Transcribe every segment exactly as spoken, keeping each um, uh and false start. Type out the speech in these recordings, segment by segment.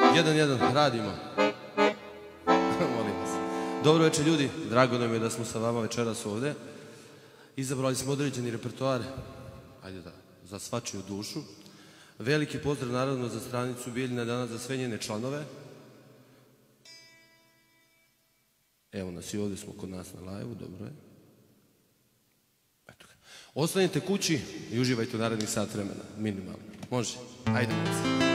jedan jedan, radimo. Molim vas. Dobro večer ljudi, drago nam je da smo sa vama večeras ovde. Izabrali smo određeni repertoar, ajde da, za svačiju dušu. Veliki pozdrav naravno za stranicu Bijeljina danas za sve njene članove. Evo nas i ovdje smo kod nas na live-u, dobro je. Eto ga. Ostanite kući i uživajte u narednih sat vremena, minimalno. Može, ajde mi se.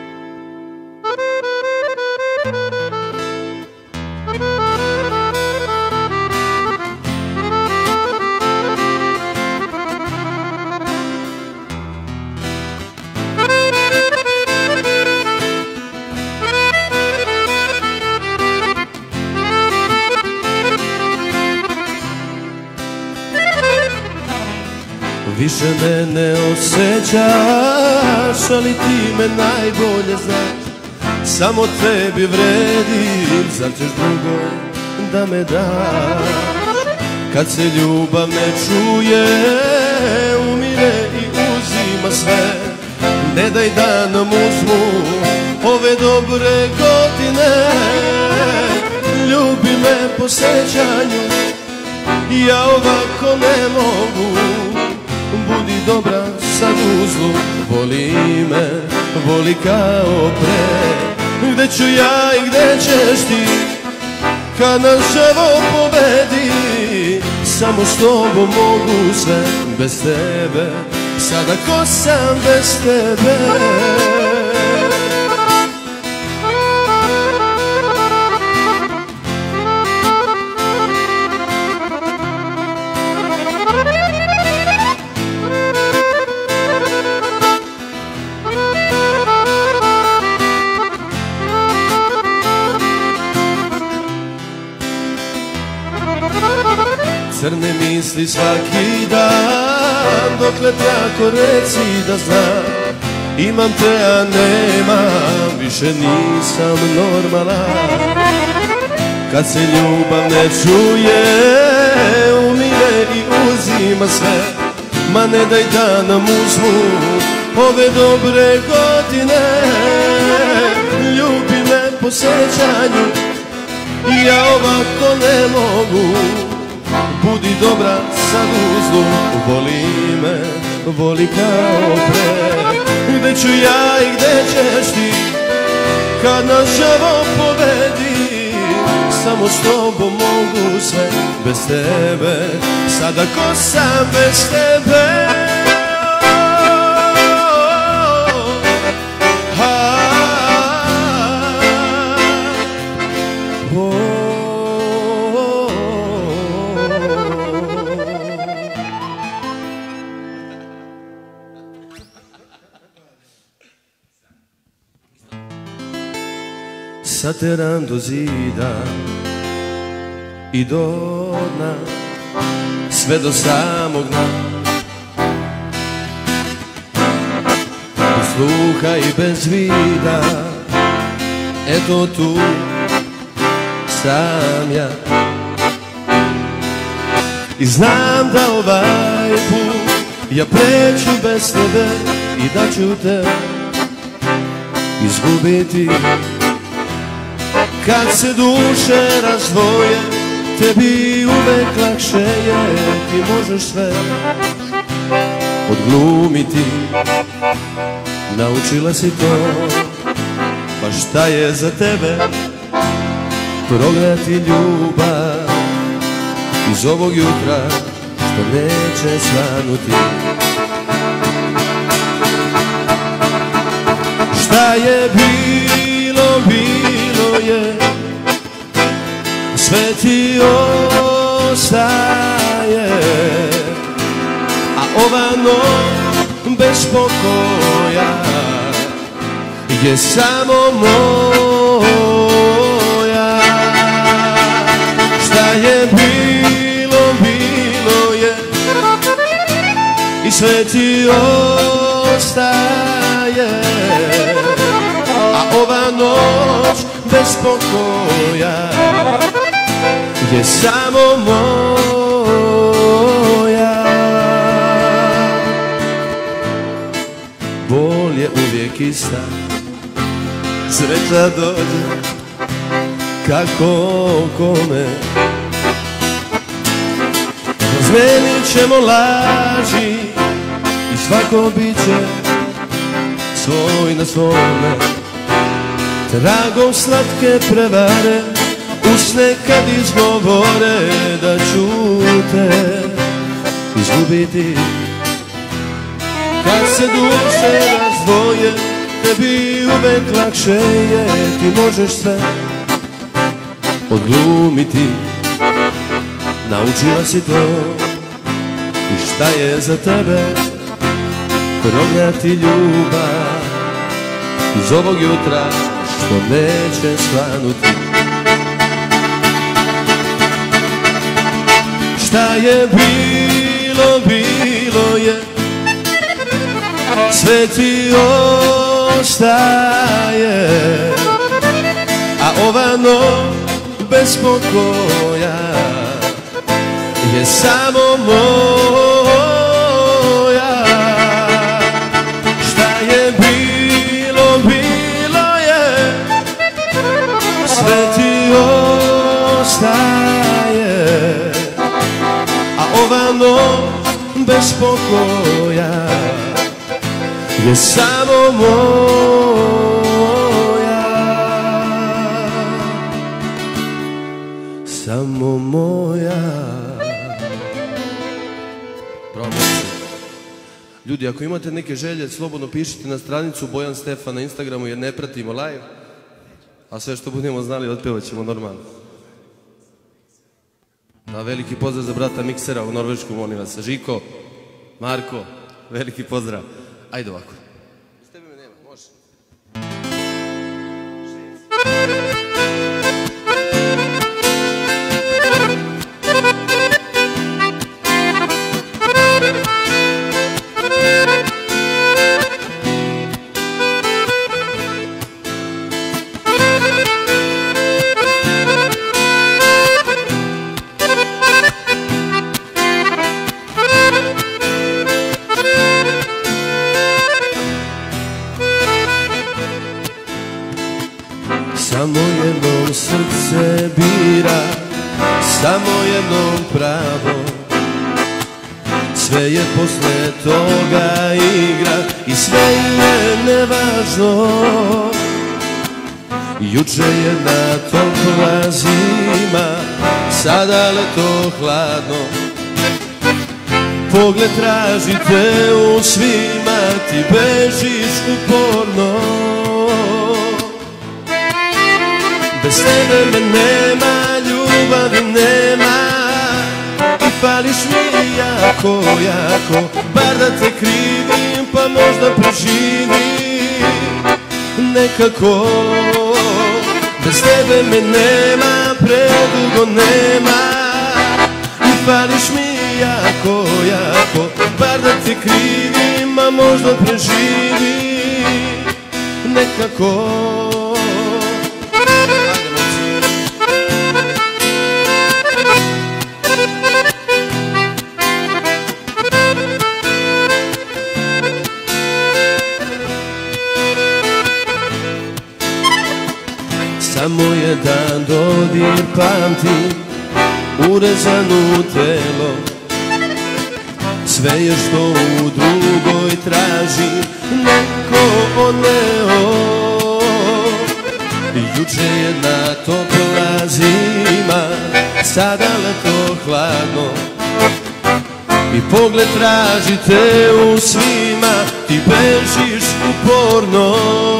Više me ne osjećaš, ali ti me najbolje znaš. Samo tebi vredim, zar ćeš drugo da me daš? Kad se ljubav ne čuje, umire i uzima sve. Ne daj da nam uzmu ove dobre godine. Ljubi me po sjećanju, ja ovako ne mogu. Budi dobra sad uzlu, voli me, voli kao pre. Gde ću ja i gde ćeš ti, kad nas živo pobedi. Samo s tobom mogu sve, bez tebe, sada ko sam bez tebe. Crne misli svaki dan, dokle tako reci da znam. Imam te, a nemam, više nisam normalan. Kad se ljubav ne čuje, umire i uzima sve. Ma ne daj da nam uzmu ove dobre godine. Ljubi me po sjećanju, ja ovako ne mogu. Budi dobra sad uzlu, voli me, voli kao pre. Gde ću ja i gde ćeš ti, kad nas živo pobedi. Samo s tobom mogu sve, bez tebe, sada ko sam bez tebe. Sateran do zida i do dna, sve do samog dna. Bez sluha i bez vida, eto tu sam ja. I znam da ovaj put ja preću bez tebe i da ću te izgubiti. Kad se duše razdvoje, tebi uvek lakše je. Ti možeš sve odglumiti, naučila si to. Pa šta je za tebe prognati ljubav iz ovog jutra što neće svanuti? Šta je bilo, bilo je, sve ti ostaje. A ova noć bez pokoja je samo moja. Šta je bilo, bilo je i sve ti ostaje. A ova noć bez pokoja je samo moja. Bol je uvijek ista, Sreća dođe kako kome. Razmenit ćemo laži i svako biće svoj na svome. Tragom slatke prevare usne kad izgovore da ću te izgubiti. Kad se duše razdvoje, tebi uvek lakše je, ti možeš sve odglumiti. Naučila si to i šta je za tebe prognati ljubav iz ovog jutra što neće svanuti. Šta je bilo, bilo je, sve ti ostaje, a ova noć bez pokoja je samo moja. Šta je bilo, bilo je, sve ti ostaje, a ova noć bez pokoja je samo moja, samo moja. Ljudi, ako imate neke želje, slobodno pišite na stranicu Bojan Stefan na Instagramu jer ne pratimo live, a sve što budemo znali otpevat ćemo normalno. Da, veliki pozdrav za brata miksera u Norvešku, molim vas. Žiko, Marko, veliki pozdrav. Ajde ovako. S tebe me nema, može. Samo jednom srce bira, samo jednom pravo. Sve je posle toga igra i sve je nevažno. Juče jedna topla zima, sada leto hladno. Pogled tražite u svima, ti bežiš uporno. Bez tebe me nema, ljubavi nema i fališ mi jako, jako. Bar da te krivim pa možda preživim nekako. Bez tebe me nema, predugo nema i fališ mi jako, jako. Bar da te krivim, a možda preživim nekako. Samo jedan dodir pamti, urezanu telo. Sve je što u drugoj traži neko oneo. Juče jedna topla zima, sada leto hladno. I pogled tražite u svima, ti bežiš uporno.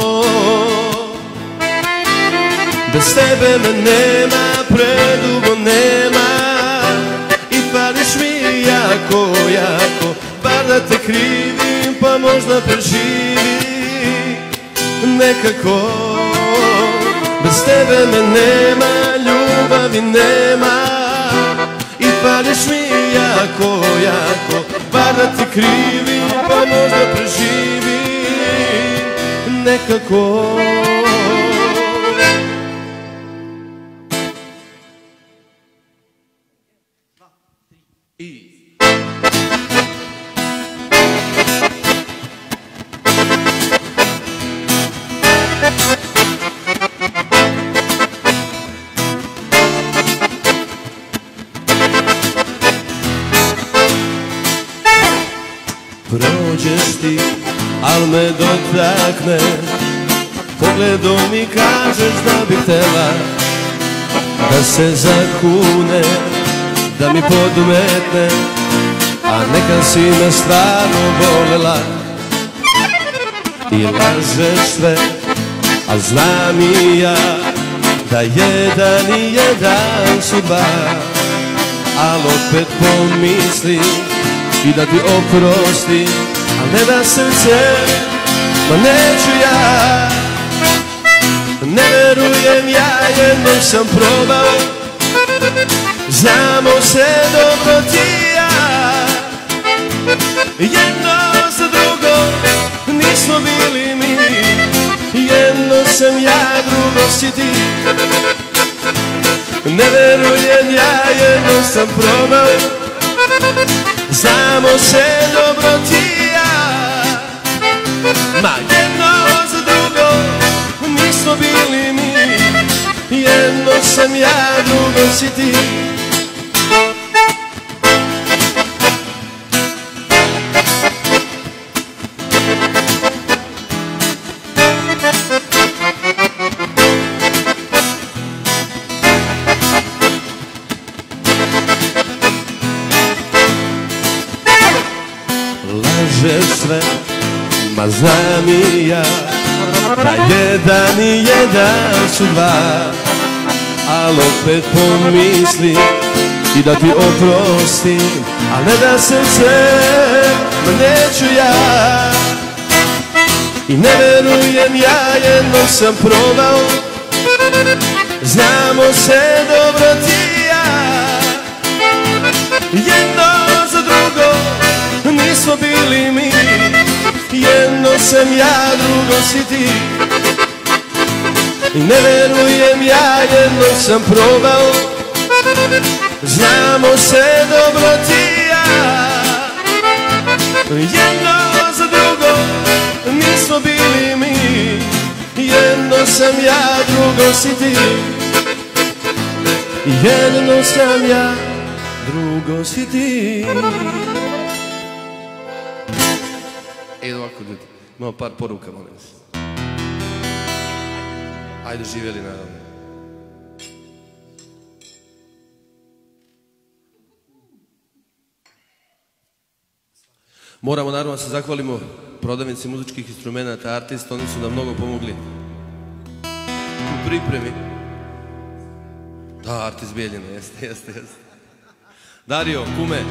Bez tebe me nema, predugo nema i fališ mi jako, jako. Bar da te krivim pa možda preživim nekako. Bez tebe me nema, ljubavi nema i fališ mi jako, jako. Bar da te krivim pa možda preživim nekako. isti, al me dotakne. Pogledom mi kažeš da bi htela da se zakune, da mi podmetne, a neka si me stvarno volela. I lažeš sve, a znam i ja da jedan i jedan su dva, al opet pomislim i da ti oprostim, a ne da srce, ma neću ja. Ne verujem, ja jednom sam probao, znamo se dobro ti i ja. Jedno za drugo nismo bili mi, jedno sam ja, drugo si ti. Ne verujem, ja jednom sam probao, znamo se dobro ti i ja. Ma jedno za drugo nismo bili mi, jedno sam ja, drugo si ti. Lažeš sve, ma znam i ja da jedan i jedan su dva, al opet pomislim i da ti oprostim, a ne da srce, ma neću ja. I ne verujem, ja jednom sam probao, znamo se dobro ti i ja. Jedno za drugo nismo bili mi, jedno sam ja, drugo si ti. I ne verujem, ja jednom sam probao, znamo se dobro ti i ja. Jedno za drugo nismo bili mi, jedno sam ja, drugo si ti. Jedno sam ja, drugo si ti. Ej, ovako ljudi, imamo par poruka, molim se. Ajde, živjeli naravno. Moramo naravno da se zahvalimo prodavnici muzičkih instrumenta Artist, oni su nam mnogo pomogli u pripremi. Da, Artist Bijeljina, jeste, jeste, jeste. Dario, kume.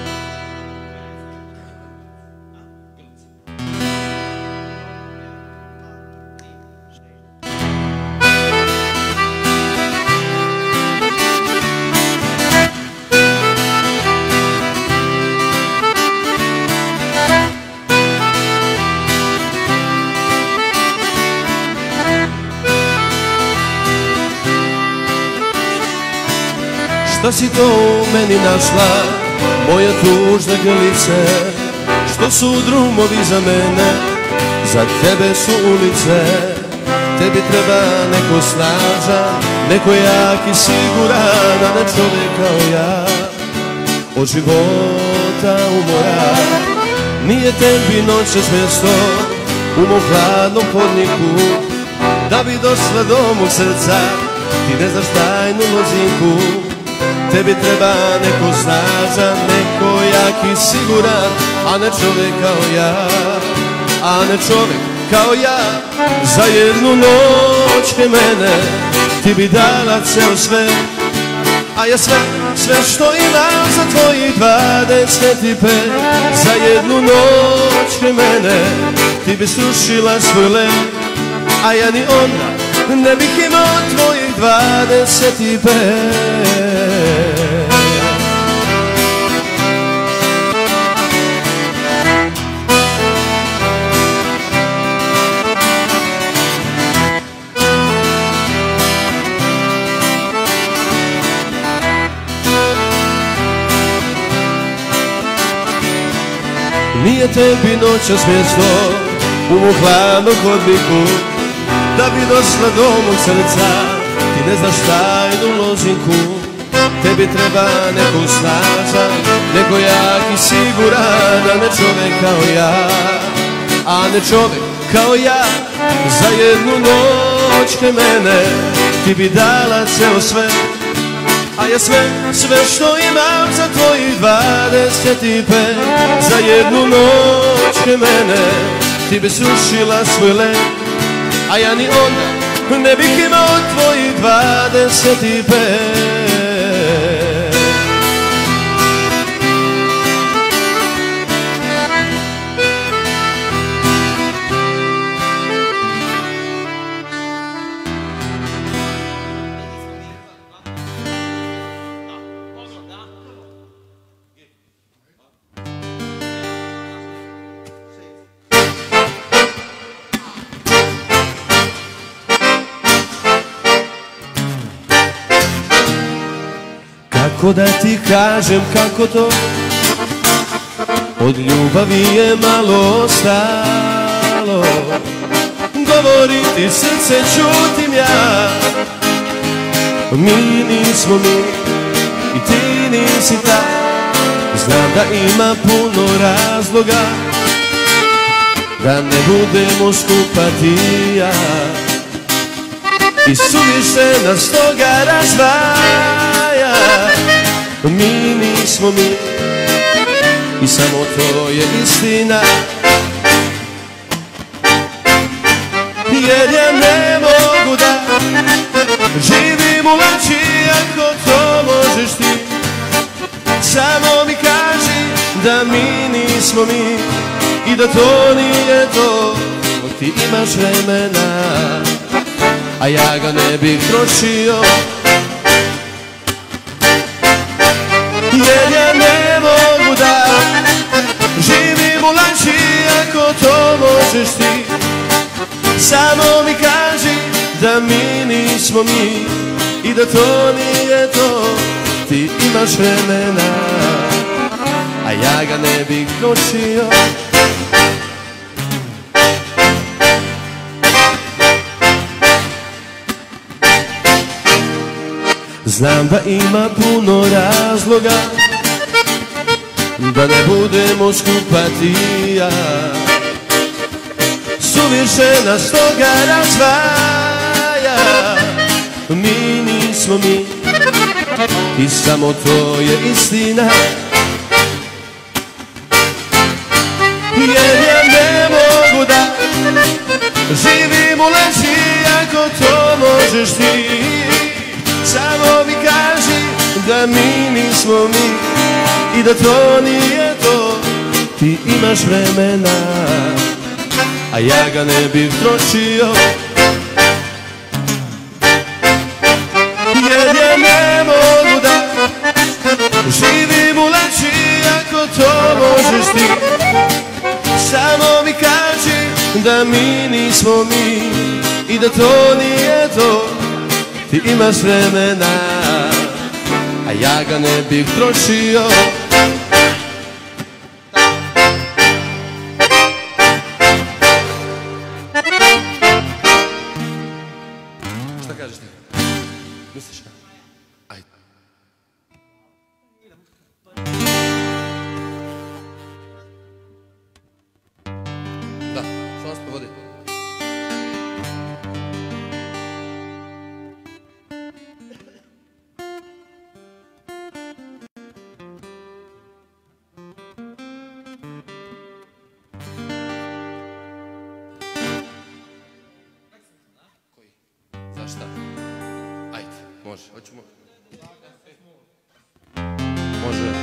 Šta si to u meni našla, moja tužna grlice? Što su drumovi za mene, za tebe su ulice. Tebi treba neko snažan, neko jak i siguran, a ne čovjek kao ja, od života umoran. Nije tebi noćas mjesto u mom hladnom hodniku, da bi došla do mog srca, ti ne znaš tajnu lozinku. Tebi treba neko snažan, neko jak i siguran, a ne čovjek kao ja, a ne čovjek kao ja. Za jednu noć ke mene ti bi dala ceo sve, a ja sve, sve što imam za tvojih dvadeset i pet. Za jednu noć ke mene ti bi srušila svoj let, a ja ni onda ne bih imao tvojih dvadeset i pet. Nije tebi noćas mjesto u mom hladnom hodniku, da bi došla do mog srca, ti ne znaš tajnu lozinku. Tebi treba neko snažan, neko jak i siguran, a ne čovjek kao ja, a ne čovjek kao ja. Za jednu noć kraj mene ti bi dala ceo sve, a ja sve, sve što imam za tvojih dvadeset pet. Za jednu noć kraj mene ti bi srušila svoj let, a ja ni onda ne bih imao tvojih dvadeset pet. Kako da ti kažem kako to, od ljubavi je malo ostalo. Govoriti srce čutim ja, mi nismo mi i ti nisi ta. Znam da ima puno razloga da ne budemo skupa ti i ja, i suviše nas toga razdvaja. Mi nismo mi i samo to je istina, jer ja ne mogu da živim u laži ako to možeš ti. Samo mi kaži da mi nismo mi i da to nije to. Ti imaš vremena, a ja ga ne bih trošio, jer ja ne mogu da živim u laži ako to možeš ti. Samo mi kaži da mi nismo mi i da to nije to. Ti imaš vremena, a ja ga ne bih trošio. Znam da ima puno razloga da ne budemo skupa ti i ja, suviše nas toga razdvaja. Mi nismo mi i samo to je istina, jer ja ne mogu da živim u laži ako to možeš ti. Samo mi kaži da mi nismo mi i da to nije to. Ti imaš vremena, a ja ga ne bih trošio, jer ja ne mogu da živim u laži ako to možeš ti. Samo mi kaži da mi nismo mi i da to nije to. Ti imaš vremena, a ja ga ne bih trošio. Šta kažeš ti? Misliš? Ajde. Da, samo se povodi. Šta? Ajde, može, hoćemo. Može.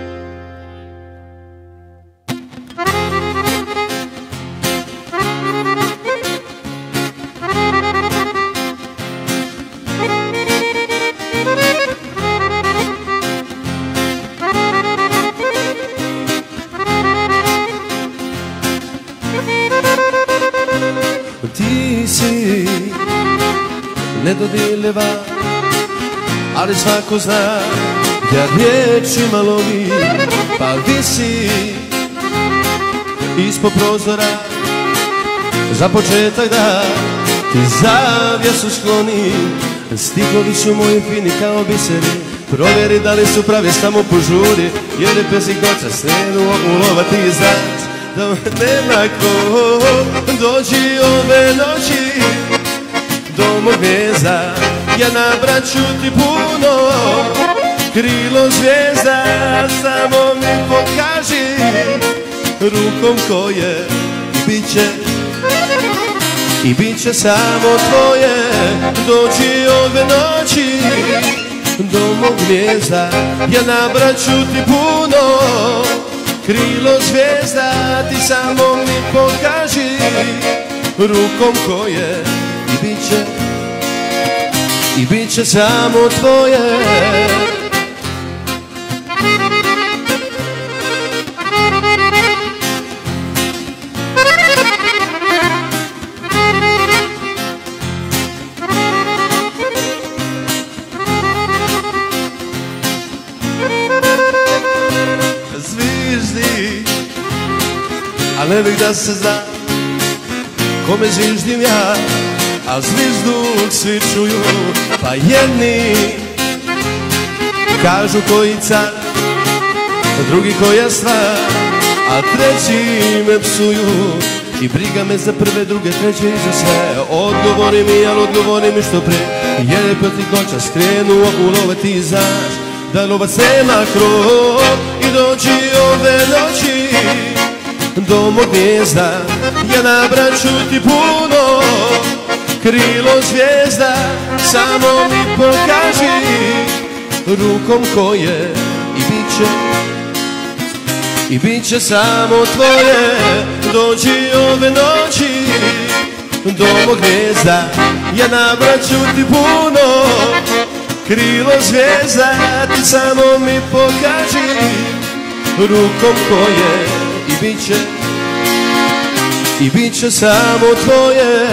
Ti si nedodirljiva, ali svako zna ja riječima lovi. Pa visi ispod prozora, za početak da ti zavjesu skloni. Stihovi su moji fini kao biseri, provjeri da li su pravi, samo požuri, jer je pesnik noća stenu u lova ti znaš. da nema ko. Dođi ove noći do mog gnezda, ja nabraću ti puno krilo zvijezda. Samo mi pokaži rukom koje i bit će, i bit će samo tvoje. Dođi ove noći do mog gnezda, ja nabraću ti puno krilo zvijezda. Ti samo mi pokaži rukom koje i bit će, i bit će samo tvoje. Zviždi, a ne bih da se zna kome zviždim ja, a zvižduk svi čuju, pa jedni kažu koji car, drugi koja stvar, a treći me psuju i briga me za prve, druge, treće i za sve. Odgovori mi, ali odgovori mi što pre, jer protiv noća skrenu u love. Ti znaš da lovac nema krov i dođi ove noći do mog gnezda, ja nabraću ti puno krilo zvijezda. Samo mi pokaži rukom koje i bit će, i bit će samo tvoje. Dođi ove noći do mog gnezda, ja nabraću ti puno krilo zvijezda. Ti samo mi pokaži rukom koje i bit će, i bit će samo tvoje.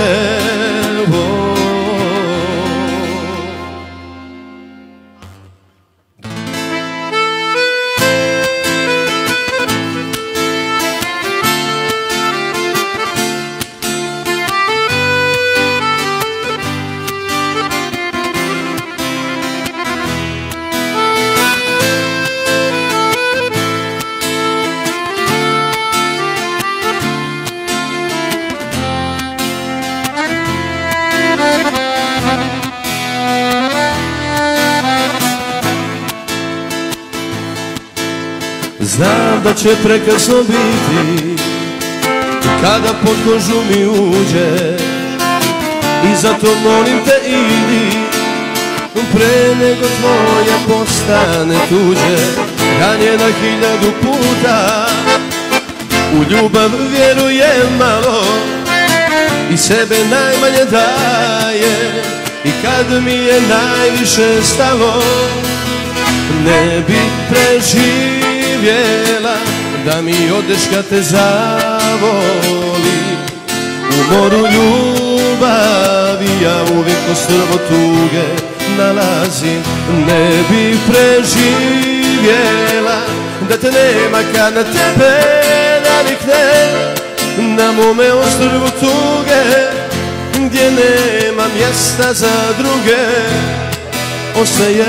Znam da će prekasno biti kada pod kožu mi uđe, i zato molim te idi pre nego tvoja postane tuđe. Ranjena hiljadu puta, u ljubav vjerujem malo i sebe najmanje daje. I kad mi je najviše stalo, ne bi preživjela da mi odeš kad te zavoli. U moru ljubavi ja uvijek ostrvo tuge nalazim. Ne bi preživjela da te nema kad na tebe navikne. Na mome ostrvu tuge gdje nema mjesta za druge ostaje.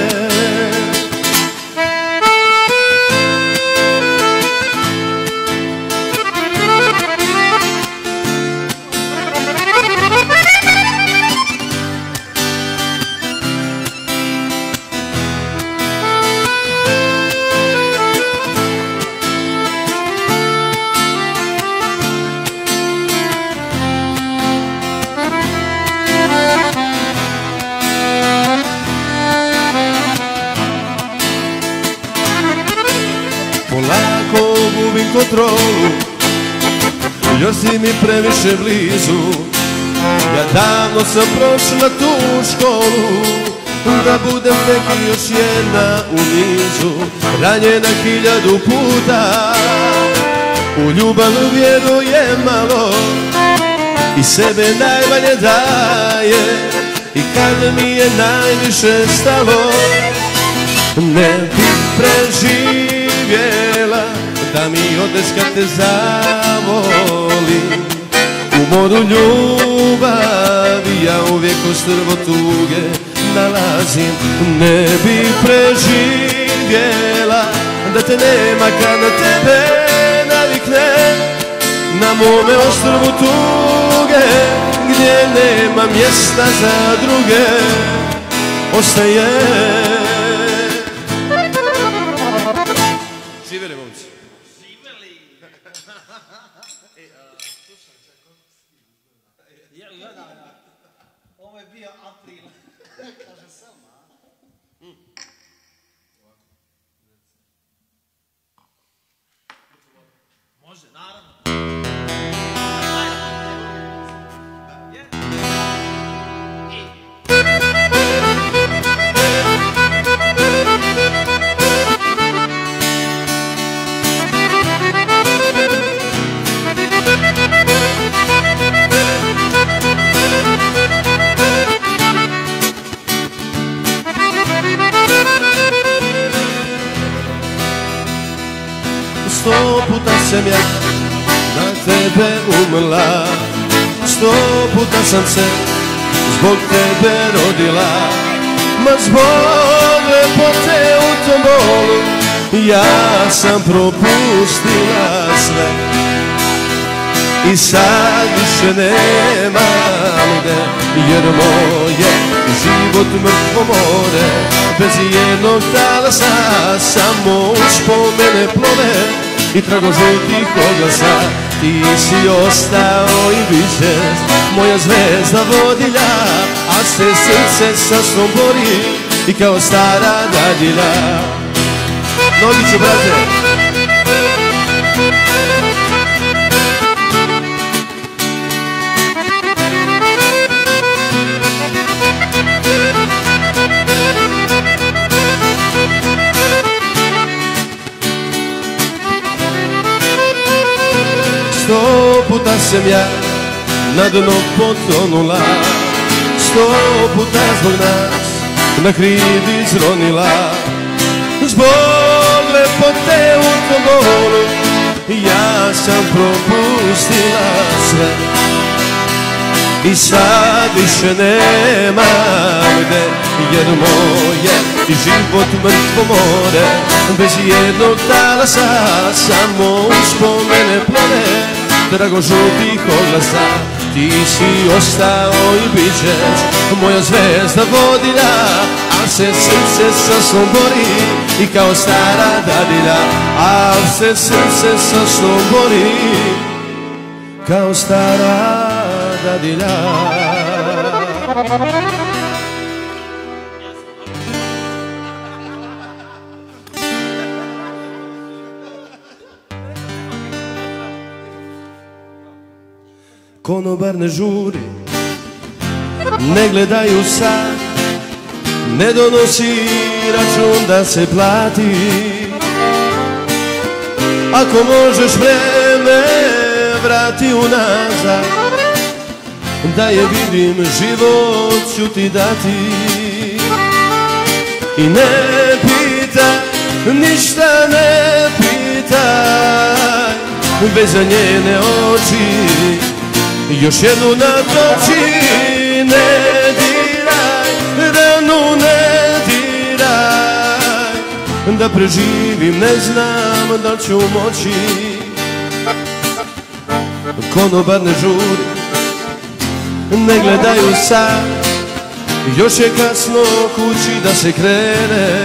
Polako gubim kontrolu, još si mi previše blizu. Ja davno sam prošla tu školu, da budem tek još jedna u nizu. Ranjena hiljadu puta, u ljubav vjerujem malo i sebe najmanje daje. I kad mi je najviše stalo, ne bi preživjela da mi odeš kad te zavoli. U moru ljubavi ja uvijek ostrvo tuge nalazim. Ne bi preživjela da te nema kad na tebe navikne. na mome ostrvu tuge, gdje nema mjesta za druge, ostaje. Živjeli, momci. Živjeli. Jel, gledaj, ovo je bio april. Kaže Selma. Može, naravno. Sto puta sam ja na tebe umrla, sto puta sam se zbog tebe rodila, ma zbog lepote u tom bolu ja sam propustila sve. I sad više nemam gde, jer moje život mrtvo more, bez jednog talasa samo uspomene plove i trago žutih oglasa. Ti si ostao i bit ćeš moja zvezda vodilja, a se srce sa snom bori i kao stara dadilja. Nogiću, brate! Sto puta sam ja na dno potonula, sto puta zbog nas na hrid izronila, zbog lepote u tom bolu ja sam propustila sve. I sad više nemam gde, jer moje život mrtvo more, bez jednog talasa samo uspomene plove, drago žutih oglasa. Ti si ostao i bit ćeš moja zvezda vodilja, a se srce sa snom bori i kao stara dadilja, a se srce sa snom bori kao stara dadilja. Konobar ne žuri, ne gledaju sad, ne donosi račun da se plati. Ako možeš vreme vrati unazad, da je vidim život ću ti dati. I ne pitaj, ništa ne pitaj, bez za njene oči još jednu natoči. Ne diraj, ranu ne diraj, da preživim ne znam da ću moći. Konobar ne žuri, ne gledaju sad, još je kasno kući da se krene.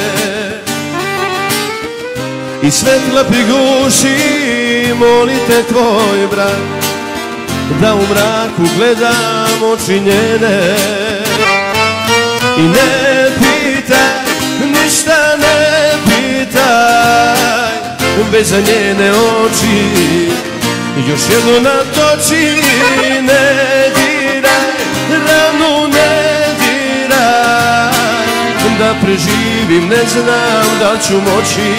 I svetla priguši, molite tvoj brat, da u mraku gledam oči njene. I ne pitaj, ništa ne pitaj, bez za njene oči još jednu natoči. Ne diraj, ranu ne diraj, da preživim ne znam da ću moći.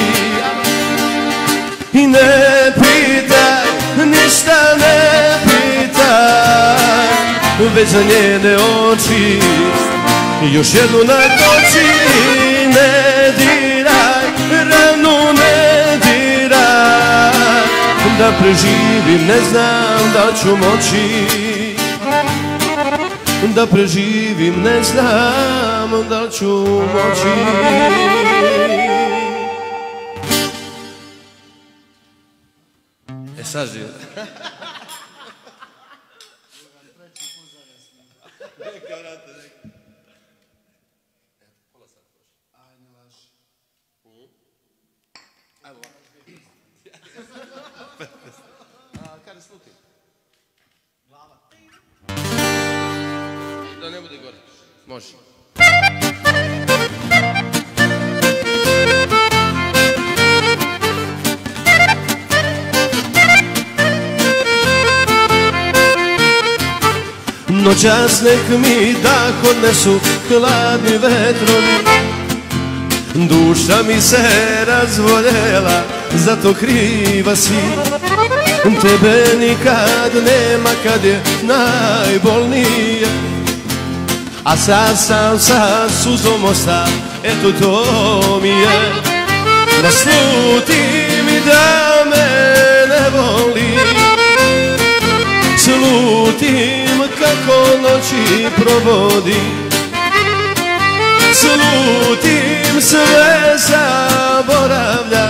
I ne pitaj, ništa ne pitaj, već za njene oči još jednu natoči. Ne diraj, ranu ne diraj, da preživim ne znam da ću moći. Da preživim ne znam da ću moći. E sad živim. Može. Noćas nek mi dah odnesu hladni vetrovi, duša mi se razvoljela, zato kriva si. Tebe nikad nema kad je najbolnije, a sad sam sa suzom osta, eto to mi je. Da slutim i da me ne voli, slutim kako noći provodi, slutim sve zaboravlja.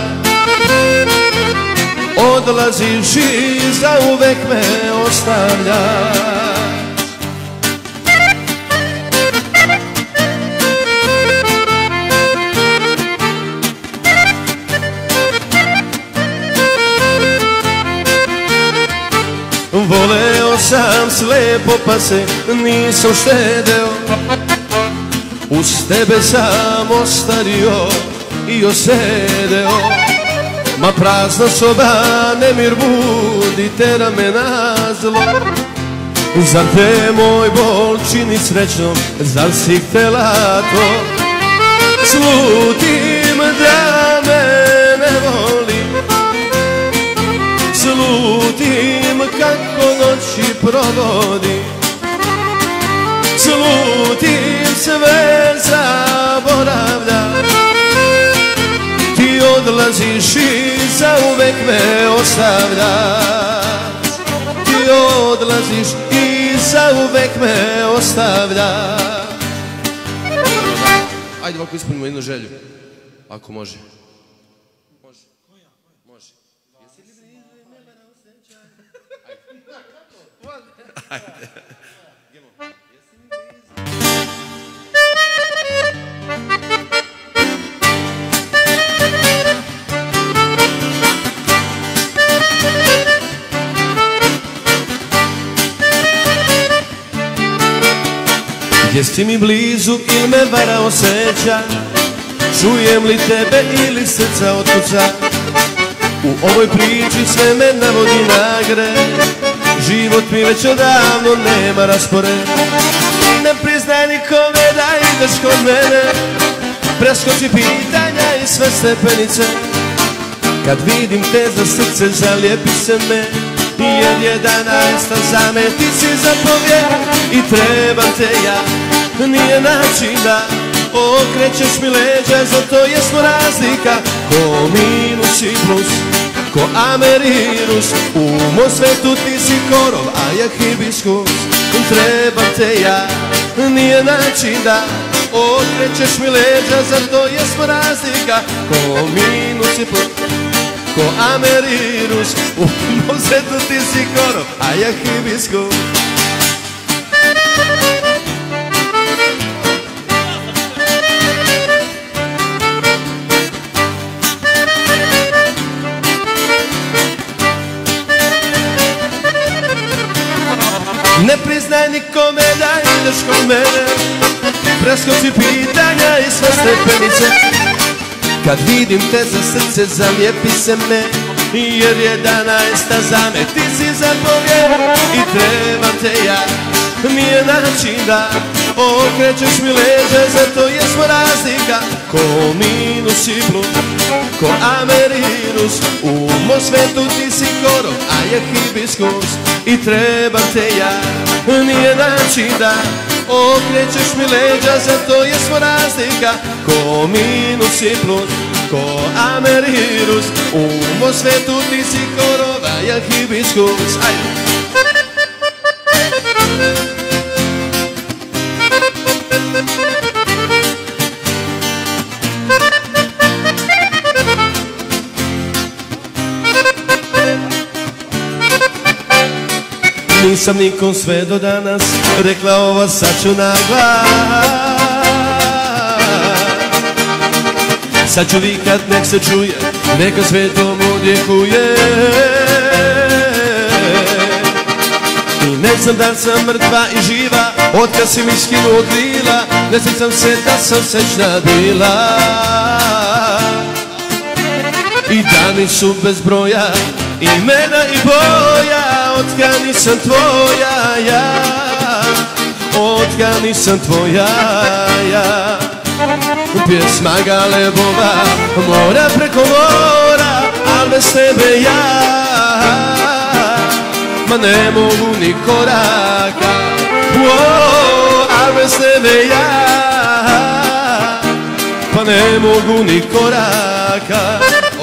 Odlaziš i zauvek me ostavlja. Voleo sam slepo pa se nisam štedeo, uz tebe sam ostario i osedeo. Ma prazna soba nemir budi, tera me na zlo. Zar te moj bol čini srećnom, zar si htela to? Slutim da me ne voli, slutim kako noći provodi, slutim sve zaboravlja. Ti odlaziš i zauvek me ostavljaš, ti odlaziš i zauvek me ostavljaš. Ajde ovako ispunimo jednu želju, ako može. Može. Može. Jesi li mi imena osjećaj? Ajde. Ajde. Jesi mi Jesi mi blizu ili me vara osjeća, čujem li tebe ili srca otkuca. U ovoj priči sve me navodi na greh, život mi već odavno nema raspored. Ne priznaj nikome da ideš kod mene, preskoči pitanja i sve stepenice. Kad vidim te za srce zalijepi se me, jer je danaesta za me, ti si zapovjed i trebam te ja. Nije način da okrećeš mi leđa, zato jesmo razlika. Ko minus i plus, ko amerirus, u mom svetu ti si korov, a ja hibiskus. Trebam te ja, nije način da okrećeš mi leđa, zato jesmo razlika. Ko minus i plus, ko amerirus, u mom svetu ti si korov, a ja hibiskus. Ne priznaj nikome da ideš kod mene, preskoči pitanja i sve stepenice. Kad vidim te za srce zalijepi se me, jer je danaesta za me, ti si zapovjed i trebam te ja. Nije način da okrećeš mi leđa, zato jesmo razlika. Ko minus i plus, ko amerirus, u mom svetu ti si korov, a ja hibiskus. I trebam te ja, nije način da okrećeš mi leđa, zato jesmo razlika. Ko minus i plus, ko amerirus, u mom svetu ti si korov, a ja hibiskus. Ajde. Nisam nikom sve do danas rekla ovo, sad ću na glas. Sad ću vikat, nek se čuje, neka svetom odjekuje. I ne znam da li sam mrtva i živa, otkad si mi skinuo krila, ne sjećam se da sam srećna bila. I dani su bez broja, imena i boja, otkad nisam tvoja ja, otkad nisam tvoja ja. Pjesma Galebova, mora preko mora, al bez tebe ja, ma ne mogu ni koraka, al bez tebe ja, pa ne mogu ni koraka.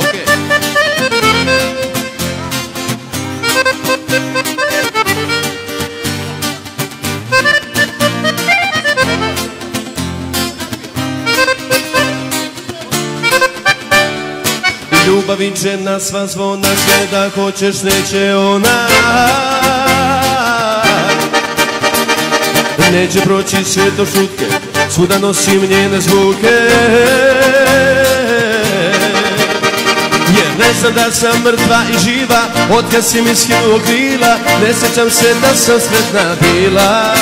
Ljubav viče na sva zvona, sve da hoćeš neće ona. Neće proći svijet do šutke, svuda nosim njene zvuke. Jer ne znam da sam mrtva i živa, otkad si mi skinuo krila, ne sjećam se da sam sretna bila.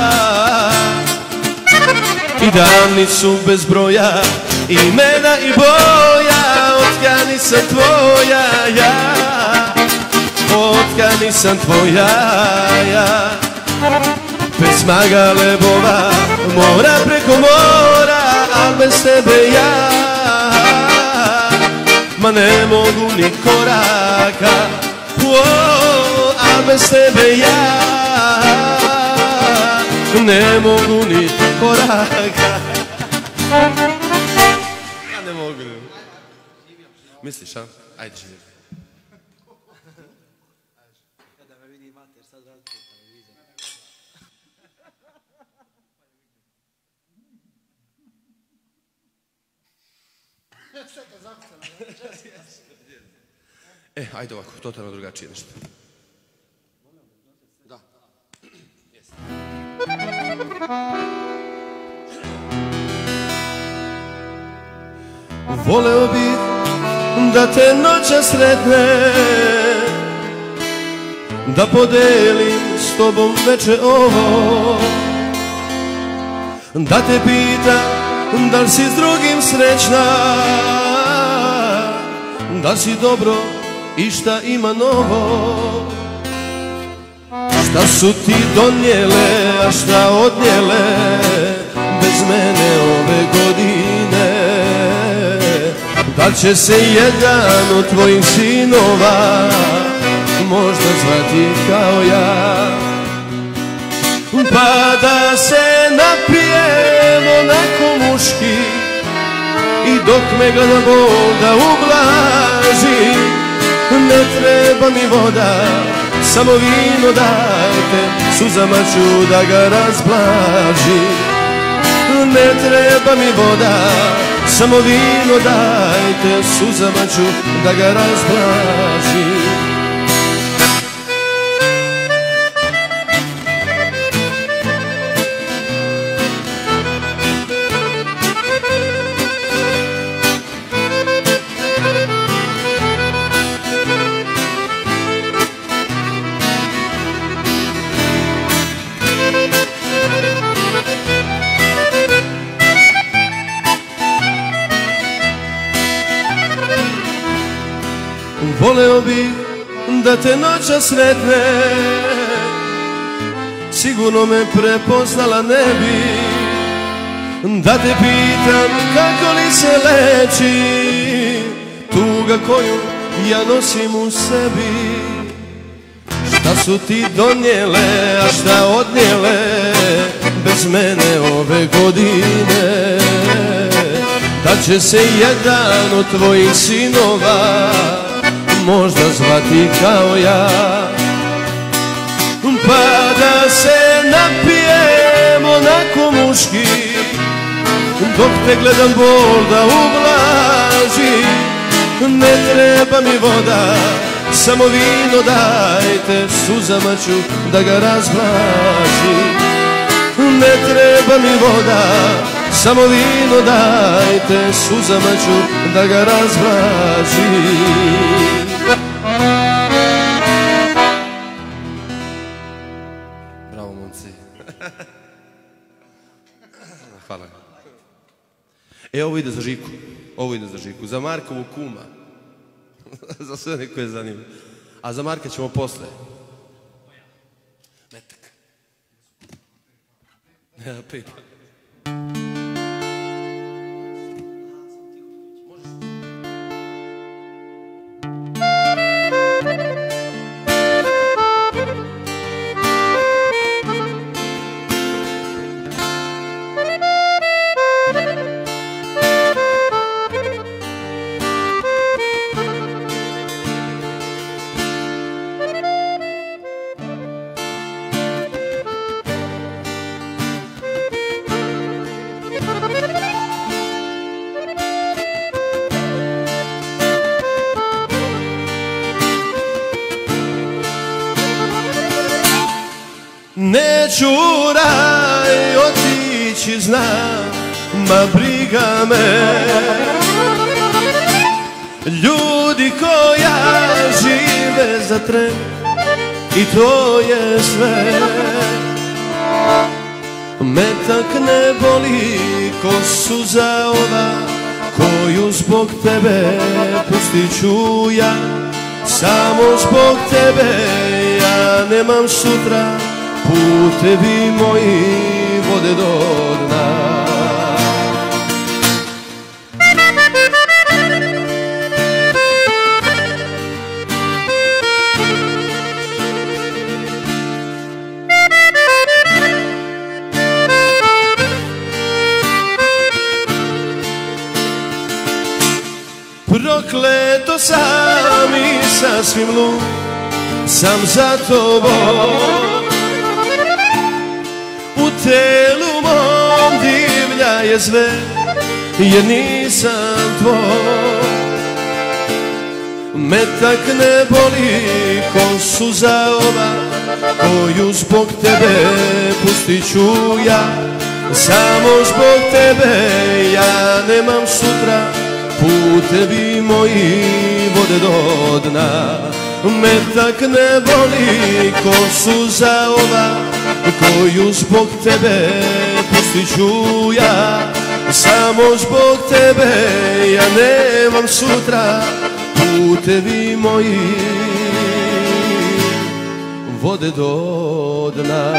I dani su bez broja, imena i boja, otkad nisam tvoja ja, otkad nisam tvoja ja. Pesma Galebova, mora preko mora, al bez tebe ja, ma ne mogu ni koraka, al bez tebe ja, ne mogu ni koraka. Ja ne mogu. Misliš, a? Ajde živi. Da me vidi mater, sad radite televizor. Sve to zakucano. E, ajde ovako, totalno drugačije nešto. Da. Voleo bih da te noća sretne, da podelim s tobom veče ovo, da te pitam da li si s drugim srećna, da si dobro i šta ima novo. Šta su ti donijele, a šta odnijele bez mene ove godine? Da će se jedan od tvojih sinova možda zvati kao ja, pa da se napijemo onako muški i dok me gleda Bog da ublaži. Ne treba mi voda, samo vino dajte, suzama ću da ga razblaži. Ne treba mi voda, samo vino dajte, suzama ću da ga razblaži. Voleo bih da te noća sretne, sigurno me prepoznala ne bi, da te pitam kako li se leči tuga koju ja nosim u sebi. Šta su ti donijele, a šta odnijele bez mene ove godine? Da će se jedan od tvojih sinova možda zvati kao ja, pa da se napijemo onako muški dok te gledam bol da ublaži. Ne treba mi voda, samo vino dajte, suzama ću da ga razblaži. Ne treba mi voda, samo vino dajte, suzama ću da ga razblaži. hvala. E, ovo ide za Žiku. Ovo ide za Žiku. Za Markovu kuma. Za sve neko je zanima. A za Marka ćemo posle. Metak. Ja, pet. Neću raj otići, znam, ma briga me. Ljudi ko ja žive za tren i to je sve. Metak ne boli ko suza ova koju zbog tebe pustit ću ja. Samo zbog tebe ja nemam sutra, putevi moji vode do dna. Prokleto sam i sasvim lud sam za tobom. U telu mom divlja je sve, jer nisam tvoj. Metak ne boli ko suza ova koju zbog tebe pustit ću ja. Samo zbog tebe ja nemam sutra, putevi moji vode do dna. Metak ne boli ko suza ova koju zbog tebe pustit ću ja. Samo zbog tebe ja nemam sutra, putevi moji vode do dna.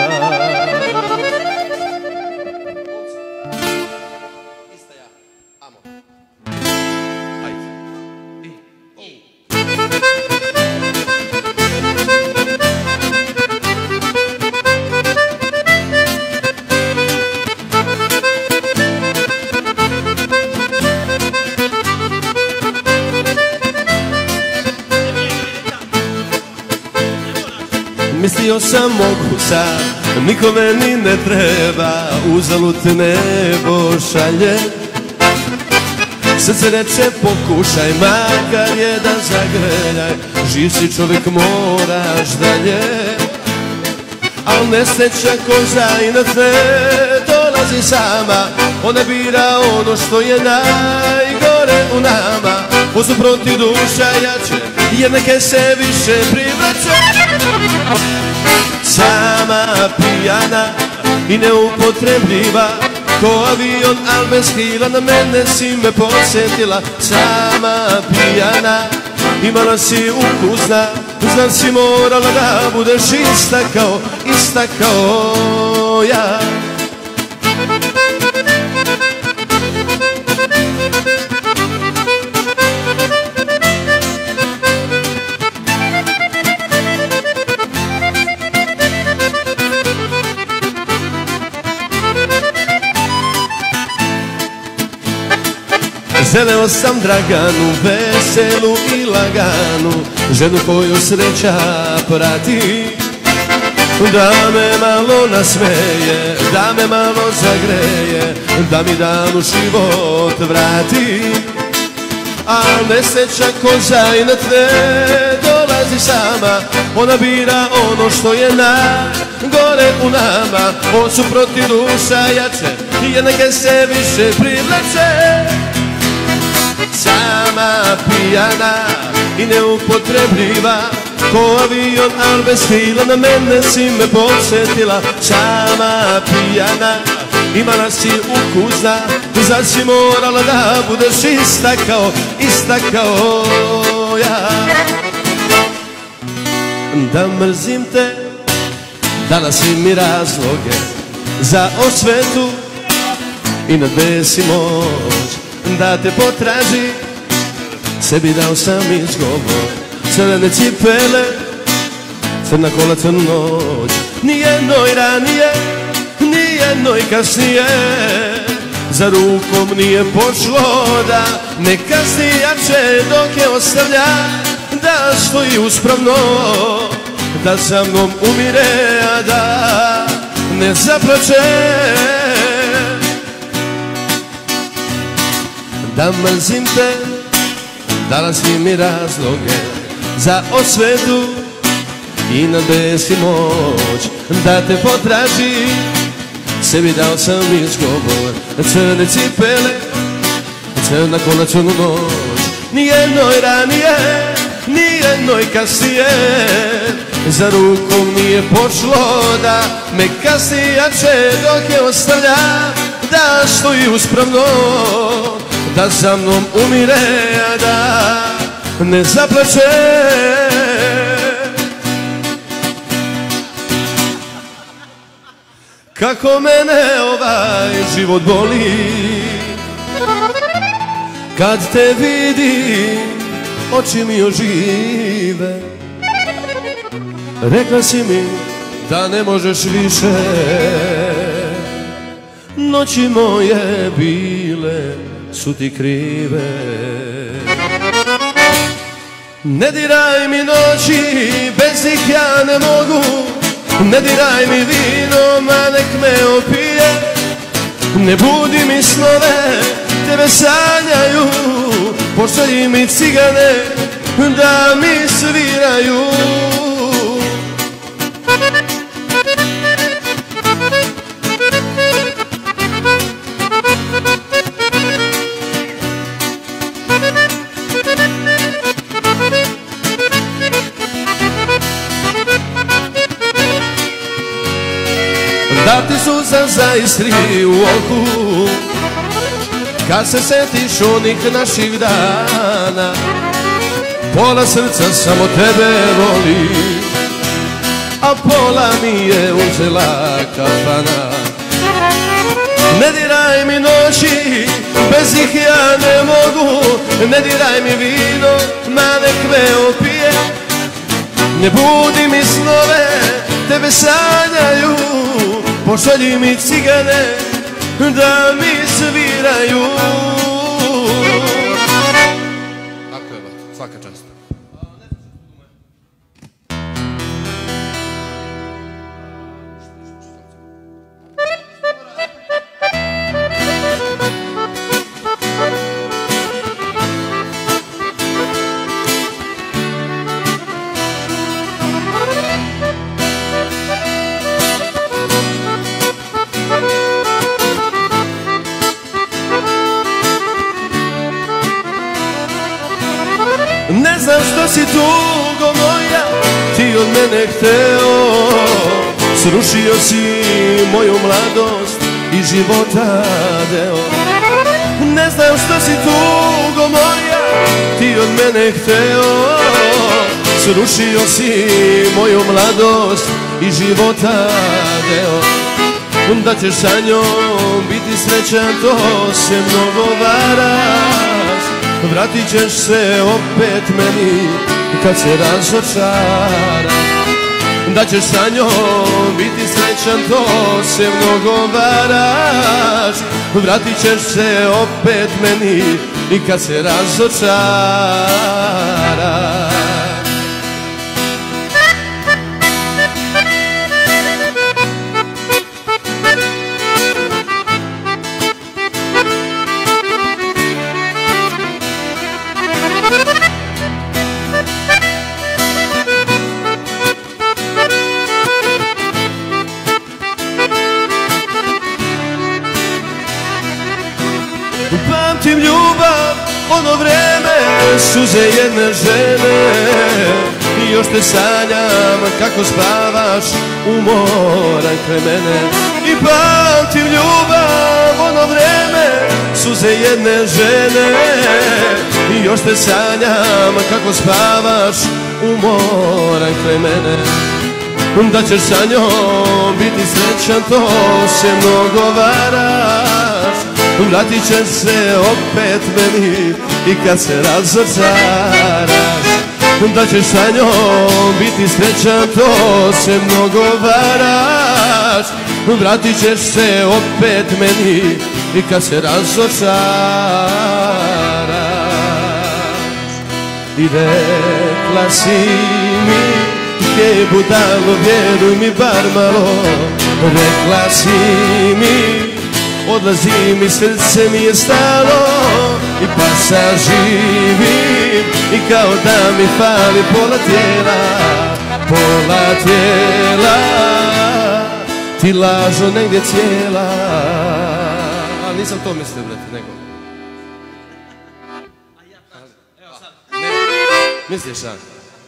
Mislio sam mogu sad, nikome ni ne treba, uzalud nebo šalje. Srce reče pokušaj, makar jedan zagrljaj, živ si čovjek, moraš dalje. Al nesreća koza i na te dolazi sama, ona bira ono što je najgore u nama. Usuproti duša jače, jer neke se više privlače. Sama pijana i neupotrebljiva, ko avion, al bez krila, na mene si me posjetila. Sama pijana, imala si ukusna, znam si morala da budeš ista kao, ista kao ja. Želeo sam Draganu, veselu i laganu, ženu koju sreća prati. Da me malo nasmeje, da me malo zagreje, da mi dan u život vrati. A nesreća koza i na tle dolazi sama, ona bira ono što je najgore u nama. Osuproti duša jače, jer neke se više privlače. Sama pijana i neupotrebljiva, ko avion, al bez krila, na mene si me podsjetila. Sama pijana imala si ukusna, zar si morala da budeš ista kao, ista kao ja. Da mrzim te, dala si mi razloge za osvetu i na besi moć da te potraži. Sebi dao sam izgovor, crvene cipele, crna kola, crnu noć. Nijednoj ranije, nijednoj kasnije za rukom nije pošlo da ne kasni jače dok je ostavlja da stoji uspravno, da za mnom umire, a da ne zaplače. Da mrzim te, dala si mi razloge za osvetu i na besi moć da te potraži. Sebi dao sam izgovor, crne cipele, crna kola, crnu noć. Nijednoj ranije, nijednoj kasnije za rukom nije pošlo da me kasni jače dok je ostavlja da stoji uspravno, da za mnom umire, a da ne zaplače. Kako mene ovaj život boli kad te vidim, oči mi ožive. Rekla si mi da ne možeš više, noći moje bile su ti krive. Ne diraj mi noći, bez njih ja ne mogu. Ne diraj mi vino, ma nek me opije. Ne budi mi snove, tebe sanjaju. Pošalji mi cigane da mi sviraju. Da ti suza zaistri u oku kad se setiš onih naših dana. Pola srca samo tebe voli, a pola mi je uzela kafana. Ne diraj mi noći, bez njih ja ne mogu. Ne diraj mi vino, ma nek me opije. Ne budi mi snove, tebe sanjaju. Pošalji mi cigane da mi sviraju. Tako je, svaka čast. Ne znam što si tugo moja ti od mene hteo. Srušio si moju mladost i života deo. Ne znam što si tugo moja ti od mene hteo. Srušio si moju mladost i života deo. Da ćeš sa njom biti srećan, to se mnogo varaš. Vratit ćeš se opet meni kad se razočaraš. Da ćeš sa njom biti srećan, to se mnogo varaš. Vratit ćeš se opet meni i kad se razočaraš. Pamtim ljubav, ono vreme, suze jedne žene. I još te sanjam kako spavaš umoran kraj mene. I pamtim ljubav, ono vreme, suze jedne žene. I još te sanjam kako spavaš umoran kraj mene. Da ćeš sa njom biti srećan, to se mnogo varaš. Vratit će se opet meni i kad se razočaraš. Da ćeš sa njom biti srećan, to se mnogo varaš. Vratit ćeš se opet meni i kad se razočaraš. I rekla si mi, je budalo, vjeruj mi bar malo. Rekla si mi, odlazi mi, srce mi je stalo. I pa sad živim i kao da mi fali pola tijela. Pola tijela ti lažu negdje cijela. A nisam to mislio, brate, nego Evo sad. misliš sad?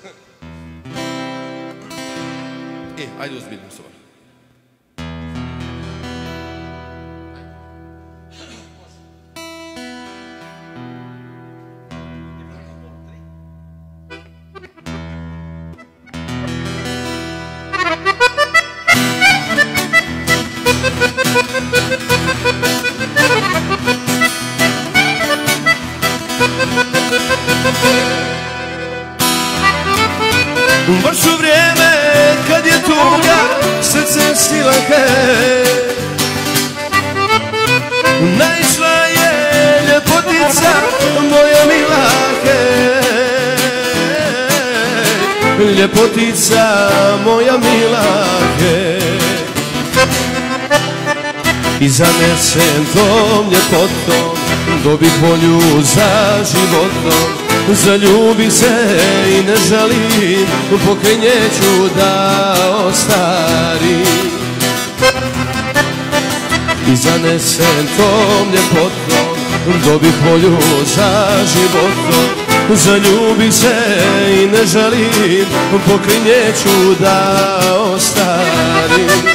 E, ajde uzbiljno s ovo. Baš u vrijeme kad je tuga, srce silanke, naišla je ljepotica moja milake. Ljepotica moja milake. I zanesen tom ljepotom dobih volju za životom. Zaljubih se i ne žalim, pokraj nje ću da ostarim. I zanesen tom ljepotom dobih volju za životom. Zaljubih se i ne žalim, pokraj nje ću da ostarim.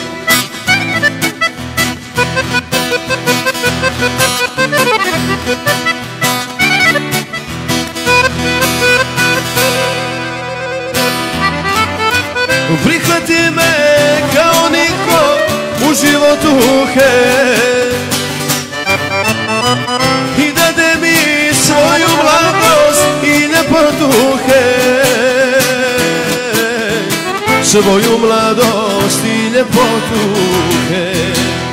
Prihvati me kao niko u životu, hej, i dade mi svoju mladost i ljepotu, hej, svoju mladost i ljepotu, hej.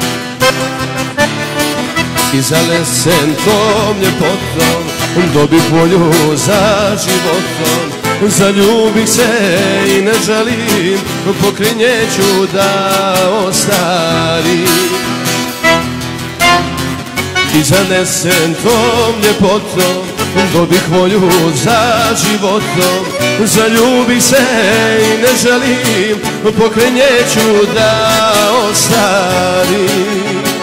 I zanesen tom ljepotom dobih volju za životom. Zaljubih se i ne žalim, pokraj nje ću da ostarim. I zanesen tom ljepotom dobih volju za životom. Zaljubih se i ne žalim, pokraj nje ću da ostarim.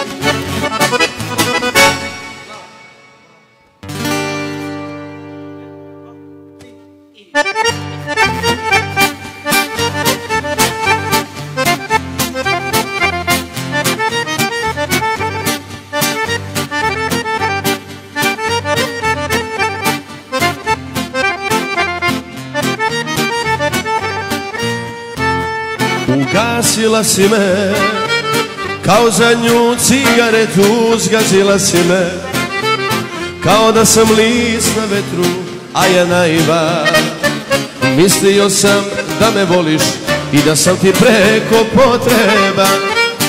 Ugasila si me, kao zadnju cigaretu zgazila si me. Kao da sam list na vetru, a ja naivan. Mislio sam da me voliš i da sam ti preko potreban.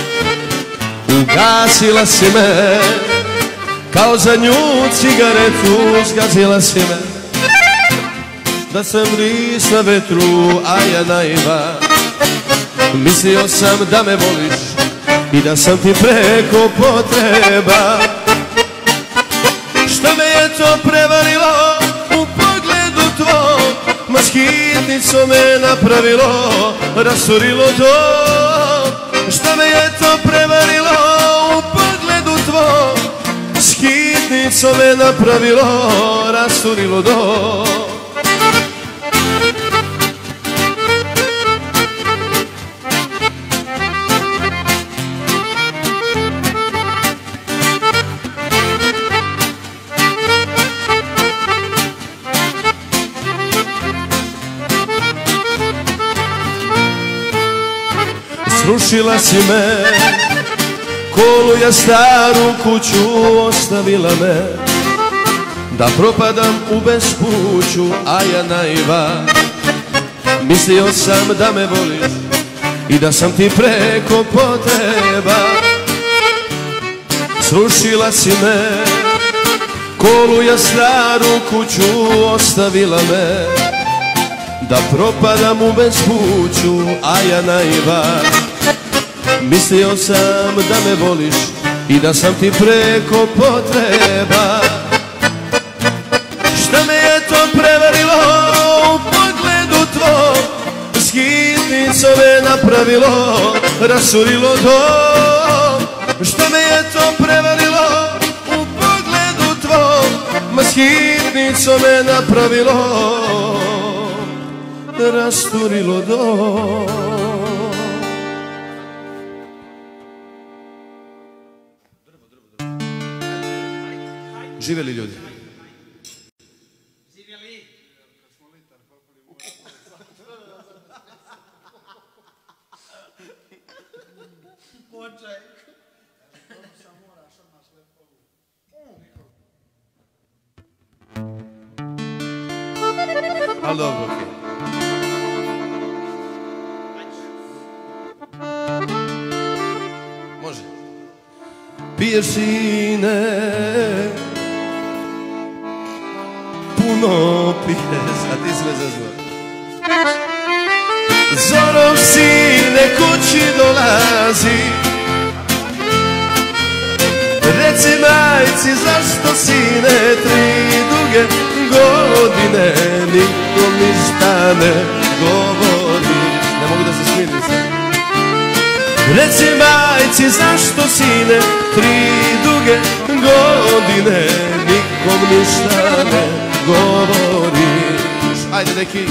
Ugasila si me, kao zadnju cigaretu zgazila si me. Da sam list na vetru, a ja naivan. Mislio sam da me voliš i da sam ti preko potreba. Šta me je to prevarilo u pogledu tvoj, maskitnico me napravilo, rasturilo to. Šta me je to prevarilo u pogledu tvoj, skitnico me napravilo, rasturilo do. Srušila si me, koluja staru kuću ostavila me, da propadam u bespuću, a ja naivan. Mislio sam da me voliš i da sam ti preko potreba. Srušila si me, koluja staru kuću ostavila me, da propadam u bespuću, a ja naivan. Mislio sam da me voliš i da sam ti preko potreba. Šta me je to prevarilo u pogledu tvoj, s hitnicom me napravilo, rasurilo dom. Šta me je to prevarilo u pogledu tvoj, ma s hitnicom me napravilo, rasturilo dom. Živjeli ljudi. Živjeli. Počaj. Ali dobro, okej. Može. Piješ sine, puno piješ, a ti sve zazna. Zorom sine kući dolazi, reci majci zašto sine tri duge godine nikom ništa ne govoriš. Ne mogu da se smirim sad. Reci majci zašto sine tri duge godine nikom ništa ne govoriš. Ajde neki.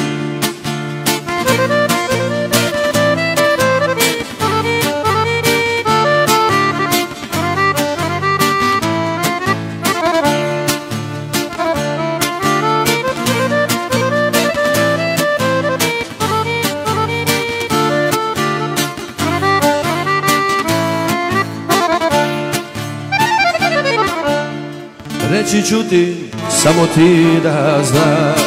Reći ću ti, samo ti da znaš,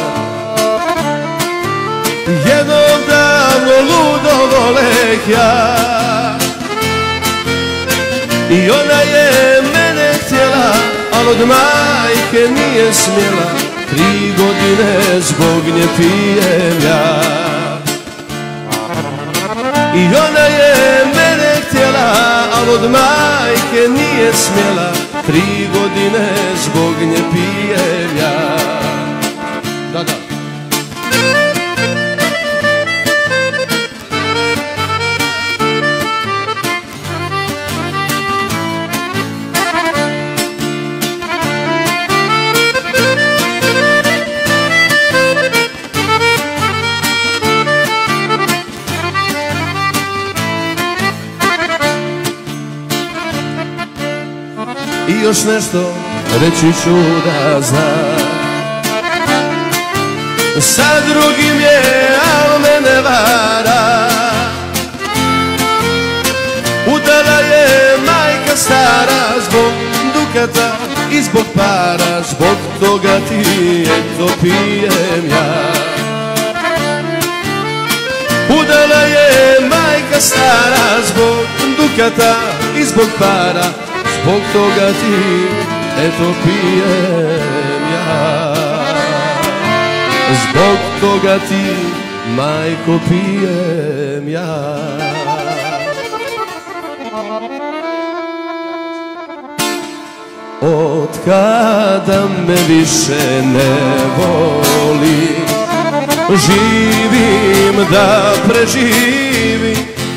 jednom davno ludo voleh ja, i ona je mene htjela, al od majke nije smjela, tri godine zbog nje pijem ja. I ona je mene htjela, al od majke nije smjela, tri godine zbog nje pijem ja. Da, da. I još nešto reći ću da znam, sa drugim je, al mene vara. Udala je majka stara zbog dukata i zbog para, zbog toga ti eto pijem ja. Udala je majka stara zbog dukata i zbog para, zbog toga ti eto pijem ja. Zbog toga ti, majko, pijem ja. Od kada me više ne voli, živim da preživim.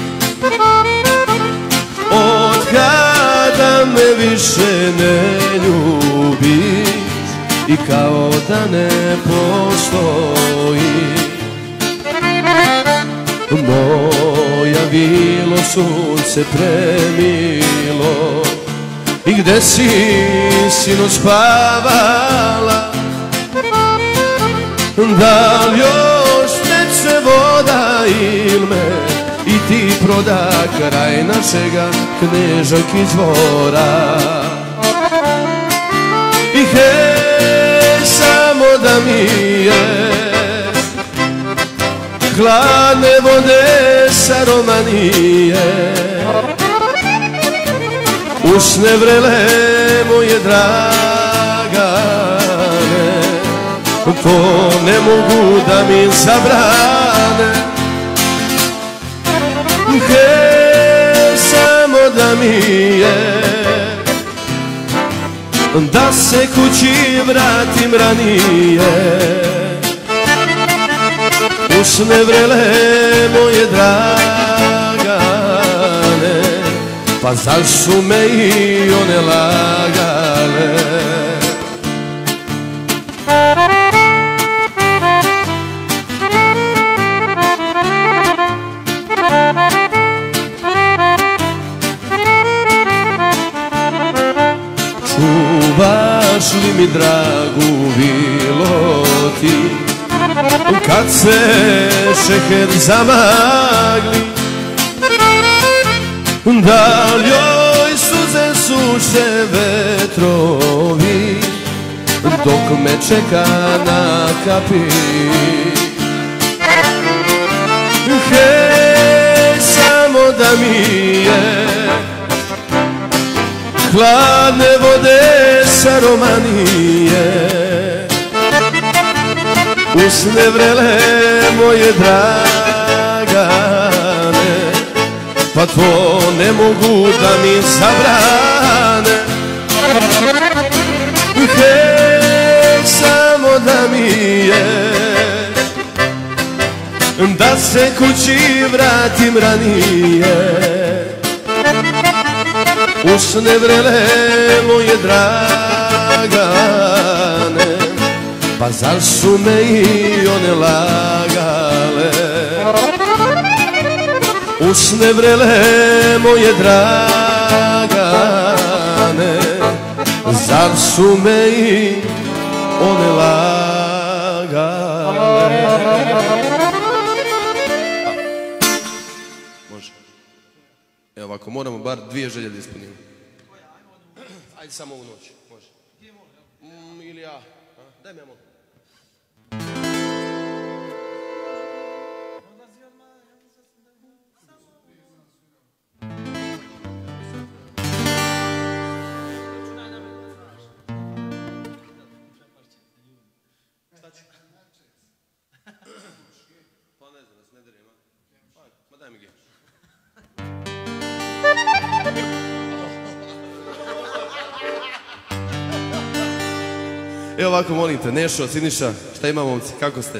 Od kada me više ne ljubiš i kao da ne postoji. Moja vilo, sunce premilo, i gde si sinoć spavala? Da li još teče voda il me i ti proda kraj našega Knežak izvora. I hej, samo da mi je hladne vode sa Romanije, usne vrele moje dragane, to ne mogu da mi zabrane. Hej, samo da mi je da se kući vratim ranije, usne vrele moje dragane, pa zar su me i one lagale? Čuvaš li mi dragu Viloti kad se šeher zamagli? Da li joj suze suše vetrovi dok me čeka na kapi? Hej, samo da mi je hladne vode sa Romanije, usne vrele moje dragane, pa to ne mogu da mi zabrane. Hej, samo da mi je da se kući vratim ranije, usne vrele moje dragane, pa zar su me i one lagale? Usne vrele moje dragane, zar su me i one lagale? Može. Evo ovako, moramo bar dvije želje da ispunimo. Ajde samo ovu noć, može. Mm, ili ja. Daj mi ja mogu. Šta ću? Pa ne znam, da se ne derim. Ma daj mi gdje. Evo ovako, molim te, Nešo, Siniša, šta ima, momci, kako ste?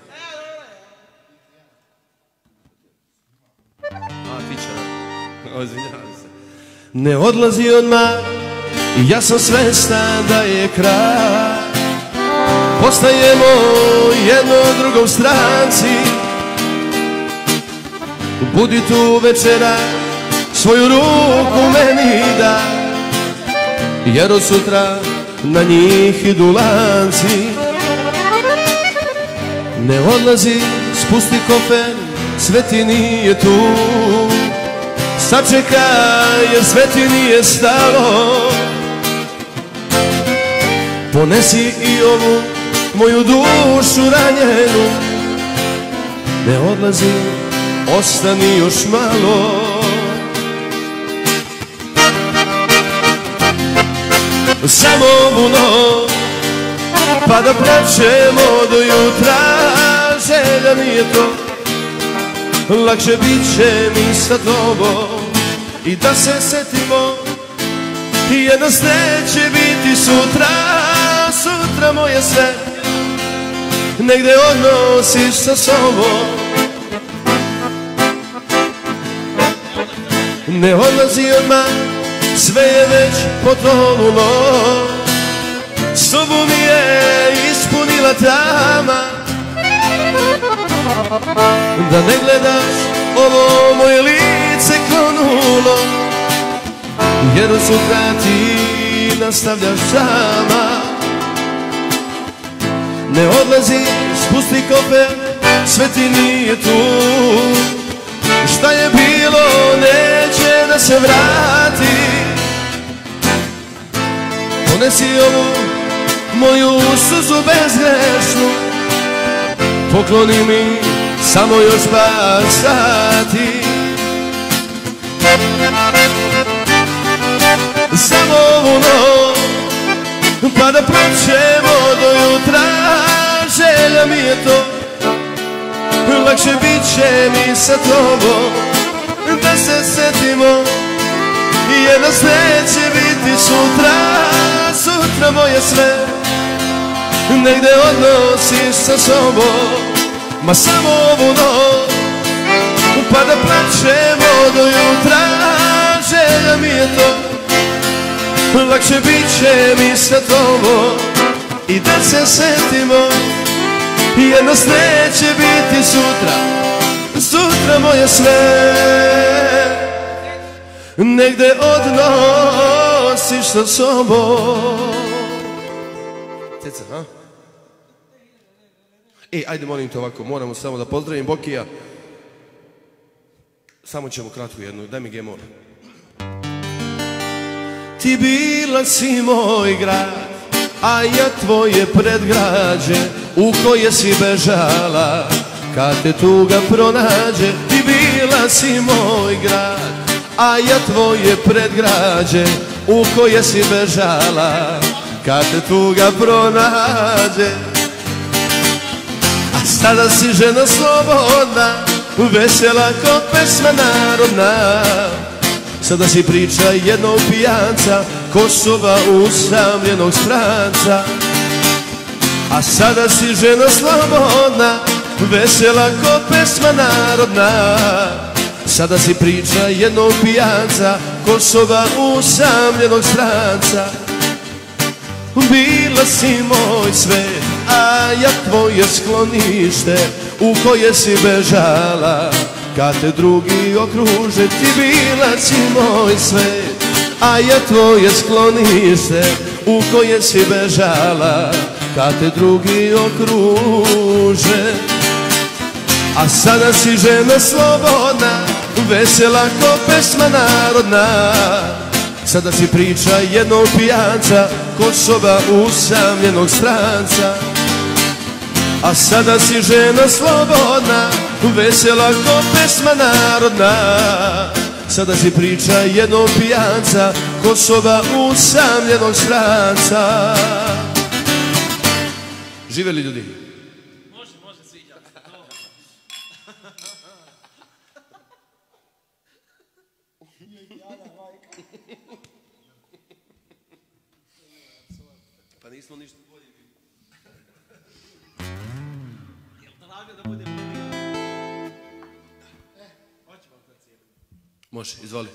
A, ti će, ozvinjavam se. Ne odlazi odmah, ja sam svestan da je kraj, postajemo jedno drugom stranci. Budi tu večera, svoju ruku meni da, jer od sutra na njih idu lanci. Ne odlazi, spusti kofer, sve ti nije tu, sačekaj jer sve ti nije stalo. Ponesi i ovu moju dušu ranjenu, ne odlazi, ostani još malo. Samo ovu noć, pa da plačemo do jutra, želja mi je to, lakše bit će mi sa tobom. I da se setimo, jer nas neće biti sutra, sutra moje sve, negde odnosiš sa sobom. Ne odlazi odmah, sve je već potonulo, sobu mi je ispunila tama. Da ne gledaš ovo moje lice klonulo, jer od sutra ti nastavljaš sama. Ne odlazi, spusti kofer, sve ti nije tu, šta je bilo neće da se vrati. Ponesi ovu moju suzu bezgrešnu, pokloni mi samo još par sati. Samo ovu noć, pa da proćemo do jutra, želja mi je to. Lakše bit će mi sa tobom, da se setimo, jer nas neće biti sutra. Sutra moje sve negde odnosiš sa sobom, ma samo ovu noć, pa da plačemo do jutra, želja mi je to. Lakše bit će mi sa tobom i da se setimo, jer nas neće biti sutra. Sutra moje sve negde odnosiš sa sobom. Ceca, ha? E, ajde molim te ovako, moramo samo da pozdravim Bokija. Samo ćemo kratku jednu, daj mi gemor. Ti bila si moj grad, a ja tvoje predgrađe, u koje si bežala kad te tuga pronađe. Ti bila si moj grad, a ja tvoje predgrađe, u koje si bežala kad te tuga pronađe. A sada si žena slobodna, vesela ko pesma narodna. Sada si priča jednog pijanca, Kosova usamljenog stranca. A sada si žena slobodna, vesela ko pesma narodna. Sada si priča jednog pijanca, Kosova usamljenog stranca. Bila si moj svet, a ja tvoje sklonište, u koje si bežala kad te drugi okruže. Ti bila si moj svet, a ja tvoje sklonište, u koje si bežala kad te drugi okruže. A sada si žena slobodna, vesela ko pesma narodna. Sada si priča jednog pijanca, Kosova usamljenog stranca. A sada si žena slobodna, vesela ko pesma narodna. Sada si priča jednog pijanca, Kosova usamljenog stranca. Živeli ljudi? Može, može sviđati. Pa nismo ništa bolje. Jel drago da budem bolje? Eh, hoćemo to cijelo. Može, izvoli.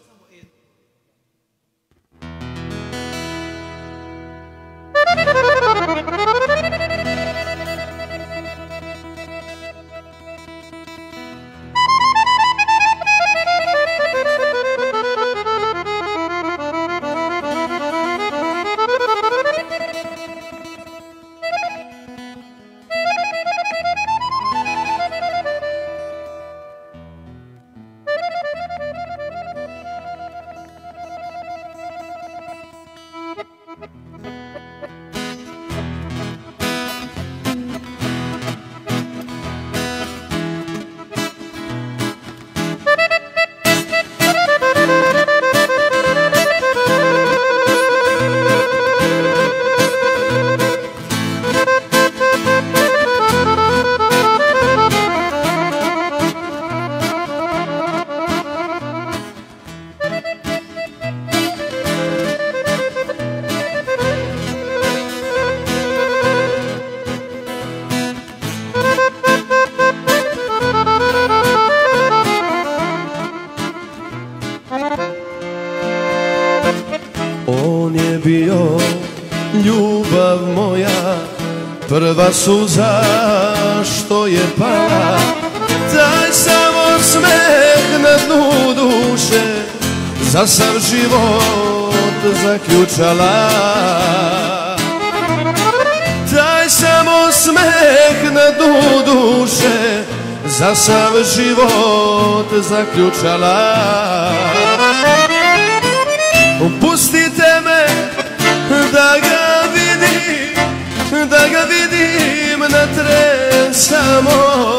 On je bio ljubav moja, prva suza što je pala, taj samo smeh na dnu duše za sav život zaključala. Taj samo smeh na dnu duše za sav život zaključala. Pustite me da ga vidim, da ga vidim na tren samo,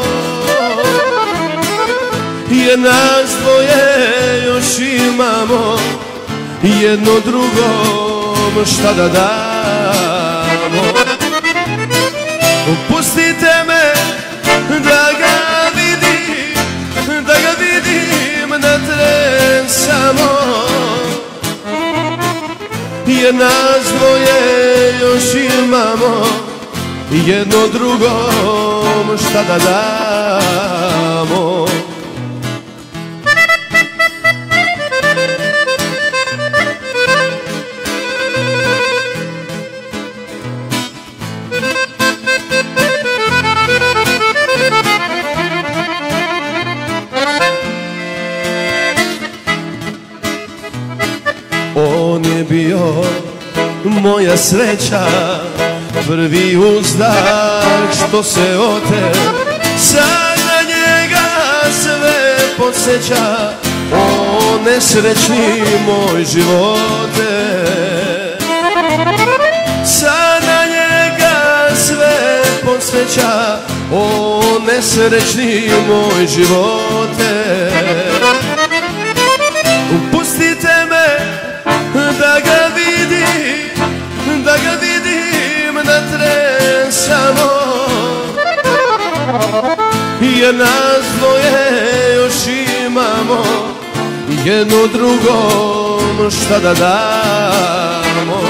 jer nas dvoje još imamo, jedno drugom šta da damo. Pustite me da ga vidim, da ga vidim na tren samo, jer nas dvoje još imamo, jedno drugom šta da damo. On je bio moja sreća, prvi uzdak što se ote, sad na njega sve podsjeća. O nesrećni moj živote, sad na njega sve podsjeća. O nesrećni moj živote, pustite me da ga vidim, da ga vidim na tren samo, jer nas dvoje još imamo, jedno drugom šta da damo.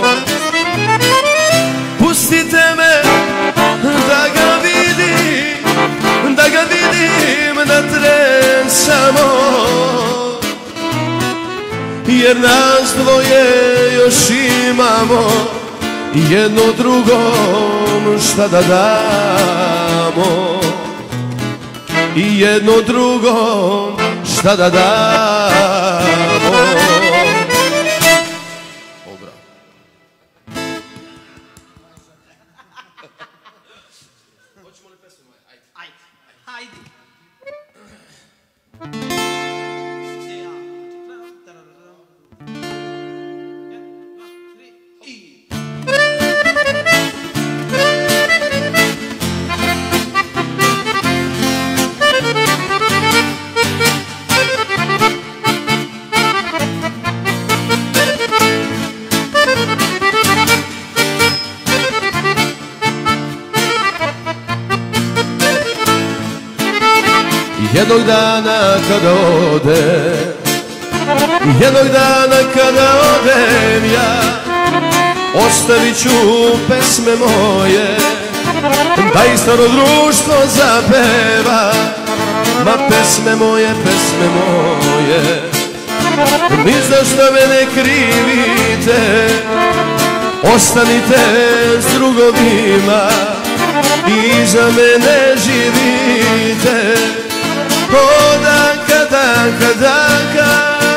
Pustite me da ga vidim, da ga vidim na tren samo, jer nas dvoje još imamo, jedno drugom šta da damo, i jedno drugom šta da damo. Hoćemo li pesmu moje? Ajde. Ajde. Hajde. Jednog dana kada ode, jednog dana kada odem ja, ostavit ću pesme moje, da i staro društvo zapeva. Ma pesme moje, pesme moje, ni za što me ne krivite, ostanite s drugovima i za mene živite. O danka, danka, danka,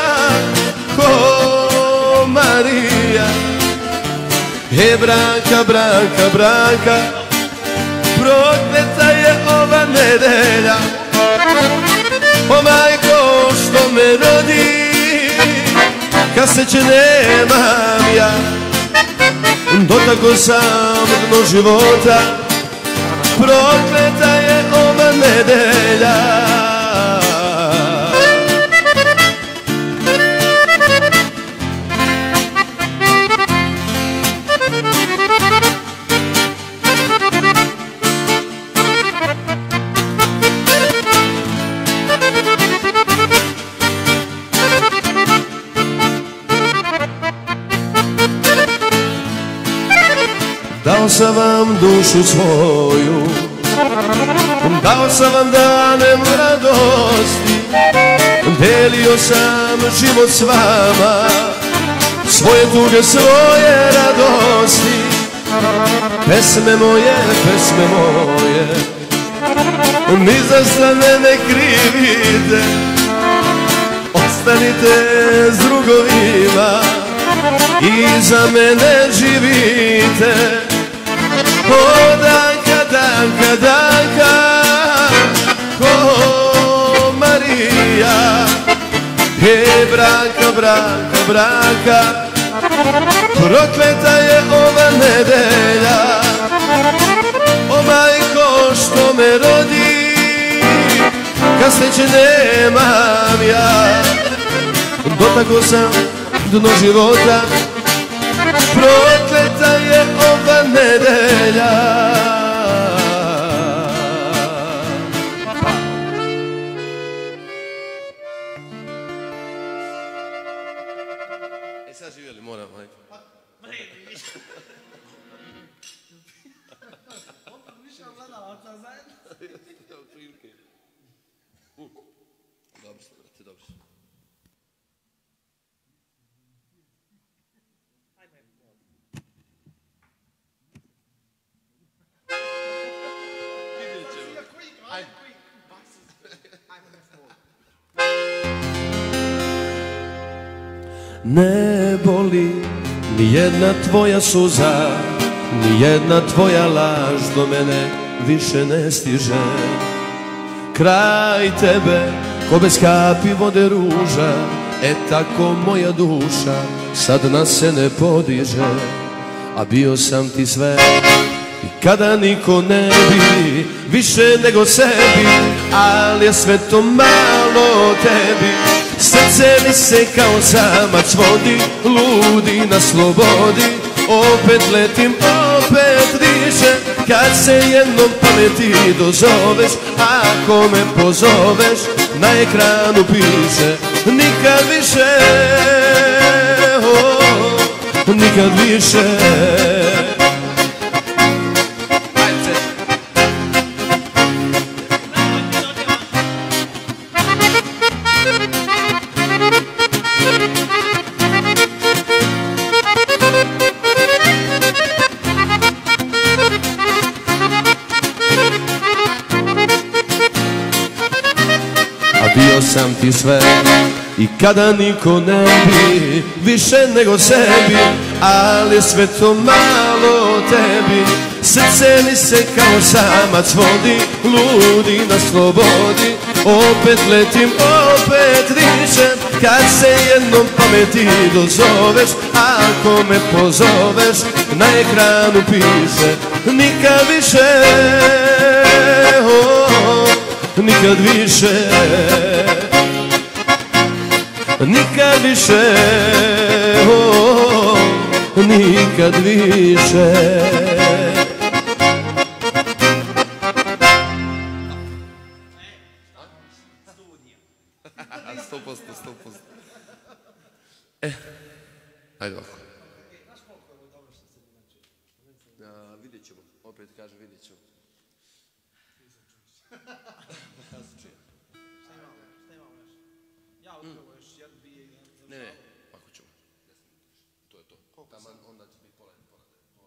ko Marija. E Branka, Branka, Branka, prokleta je ova nedelja. O majko što me rodi, kad sreće nemam ja, dotakao sam dno života. Prokleta je ova nedelja. Dao sam vam dušu svoju, dao sam vam dane mladosti, delio sam život s vama, svoje tuge, svoje radosti. Pesme moje, pesme moje, ni za šta me ne krivite, ostanite s drugovima i za mene živite. O danka, danka, danka, ko braka, braka, braka, prokleta je ova nedelja. O majko što me rodi, kad sreće nemam ja. Dotako sam dno života, prokleta je ova nedelja. E sad živjeli, moram, majko. Dobro ste, brate, dobro. Ne boli ni jedna tvoja suza, ni jedna tvoja laž do mene više ne stiže. Kraj tebe ko bez kapi vode ruža, e tako moja duša sad na se ne podiže. A bio sam ti sve i kada niko ne bi, više nego sebi, ali je sve to malo tebi. Srce mi se kao samac vodi, ludi na slobodi, opet letim, opet dišem. Kad se jednom pameti dozoveš, ako me pozoveš, na ekranu piše nikad više, oh, nikad više. Bio sam ti sve i kada niko ne bi, više nego sebi, ali sve to malo tebi. Srce mi se kao samac vodi, ludi na slobodi, opet letim, opet dišem. Kad se jednom pameti dozoveš, ako me pozoveš, na ekranu piše nikad više, oh, nikad više, nikad više, oh, nikad više. Sto posto, sto posto. E, ajde ovako. Vidjet ćemo, opet kažem vidjet ćemo. Ne, ne, ovako ćemo. To je to. Taman, onda će biti pola, pola,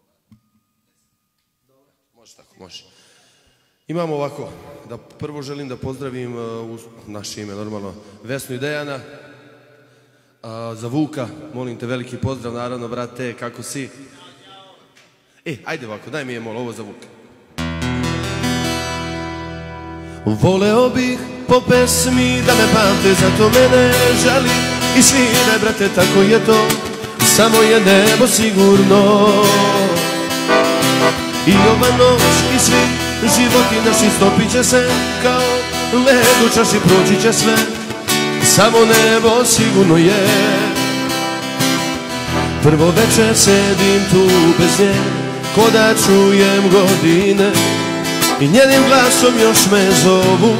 pola. Može tako, može. Imamo ovako, da prvo želim da pozdravim u naše ime, normalno, Vesnu i Dejana. Za Vuka, molim te, veliki pozdrav, naravno, brate, kako si? E, ajde ovako, daj mi je malo, ovo za Vuka. Voleo bih po pesmi da me pamte, zato mene žali i svine, brate, tako je to, samo je nebo sigurno. I ova noć i svi životi naši stopit će se, kao led u čaši proći će sve, samo nebo sigurno je. Prvo večer sedim tu bez nje, ko da čujem godine, i njenim glasom još me zovu,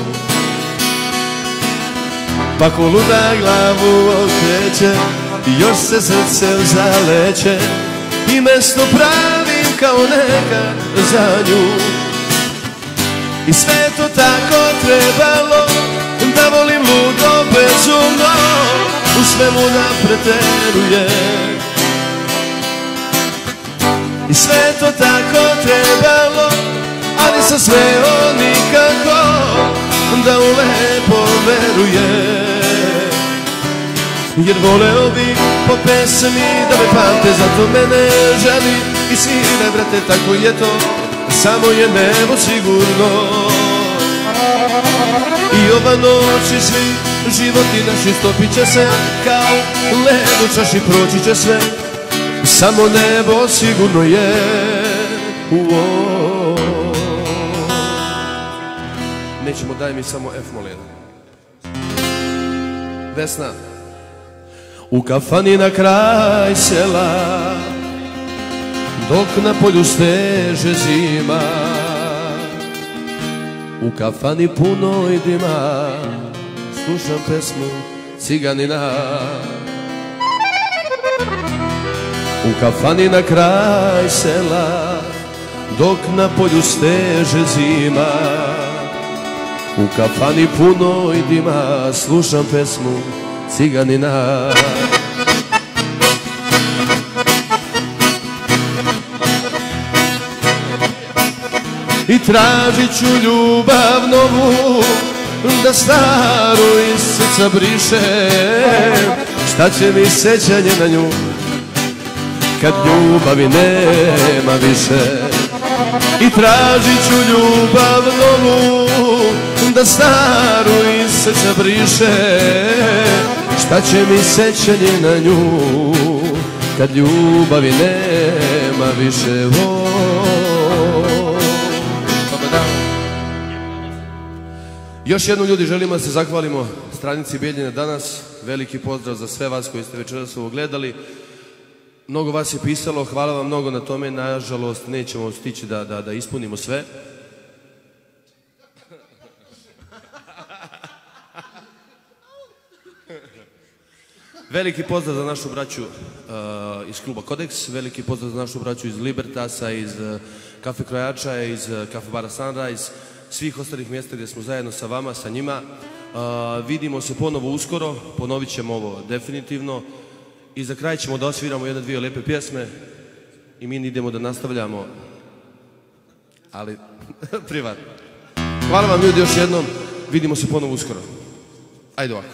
pa ko luda glavu okreće, još se srce zaleće, i mesto pravim kao nekad za nju. I sve to tako trebalo, da volim ludo bezumno, u svemu da preteruje. I sve to tako trebalo, ali sa sve on nikako, da u lepo veruje. Jer voleo bih po pesmi da me pamte, zato mene žali i svine, brate, tako je to, samo je nebo sigurno. I ova noć i svi životi naši stopit će se, kao led u čaši proći će sve, samo nebo sigurno je. Uo. Nećemo, daj mi samo F, molim. Vesna. U kafani na kraj sela, dok na polju steže zima, u kafani punoj dima, slušam pesmu ciganina. U kafani na kraj sela, dok na polju steže zima, u kafani punoj dima, slušam pesmu ciganina. I tražit ću ljubav novu, da staru iz srca briše. Šta će mi sećanje na nju, kad ljubavi nema više. I tražit ću ljubav novu, da staru iz srca briše. Šta će mi sećanje na nju, kad ljubavi nema više. Još jednom, ljudi, želimo da se zahvalimo stranici Bijeljine danas. Veliki pozdrav za sve vas koji ste večeras ovo gledali. Mnogo vas je pisalo, hvala vam mnogo na tome. Nažalost, nećemo stići da, da, da ispunimo sve. Veliki pozdrav za našu braću uh, iz kluba Kodeks, veliki pozdrav za našu braću iz Libertasa, iz uh, kafe Krojača, iz uh, kafe bara Sunrise, svih ostalih mjesta gdje smo zajedno sa vama, sa njima. Uh, vidimo se ponovo uskoro, ponovit ćemo ovo definitivno. I za kraj ćemo da osviramo jedne dvije lijepe pjesme i mi idemo da nastavljamo, ali privatno. Hvala vam, ljudi, još jednom, vidimo se ponovo uskoro. Ajde ovako.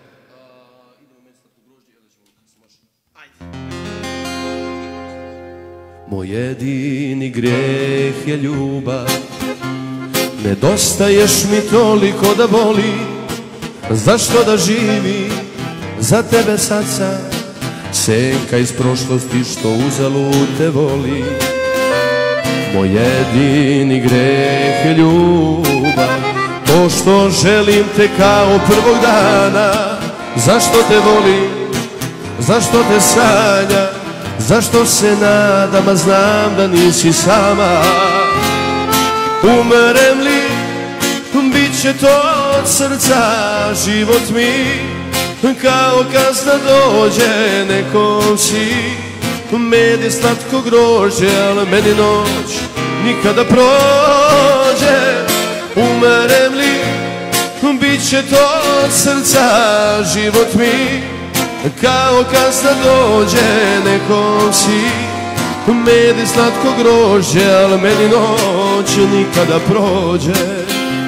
Moj jedini grijeh je ljubav, nedostaješ mi toliko da boli. Zašto da živi za tebe sad sam, senka iz prošlosti što uzalud te voli. Moj jedini greh je ljubav, to što želim te kao prvog dana. Zašto te volim, zašto te sanjam, zašto se nadam, a znam da nisi sama. Umrem li, bit će to od srca, život mi kao kazna dođe. Nekom si med je slatko grožđe, ali meni noć nikada prođe. Umrem li, bit će to od srca, život mi kao kazna dođe. Nekom si med je slatko grožđe, ali meni noć nikada prođe.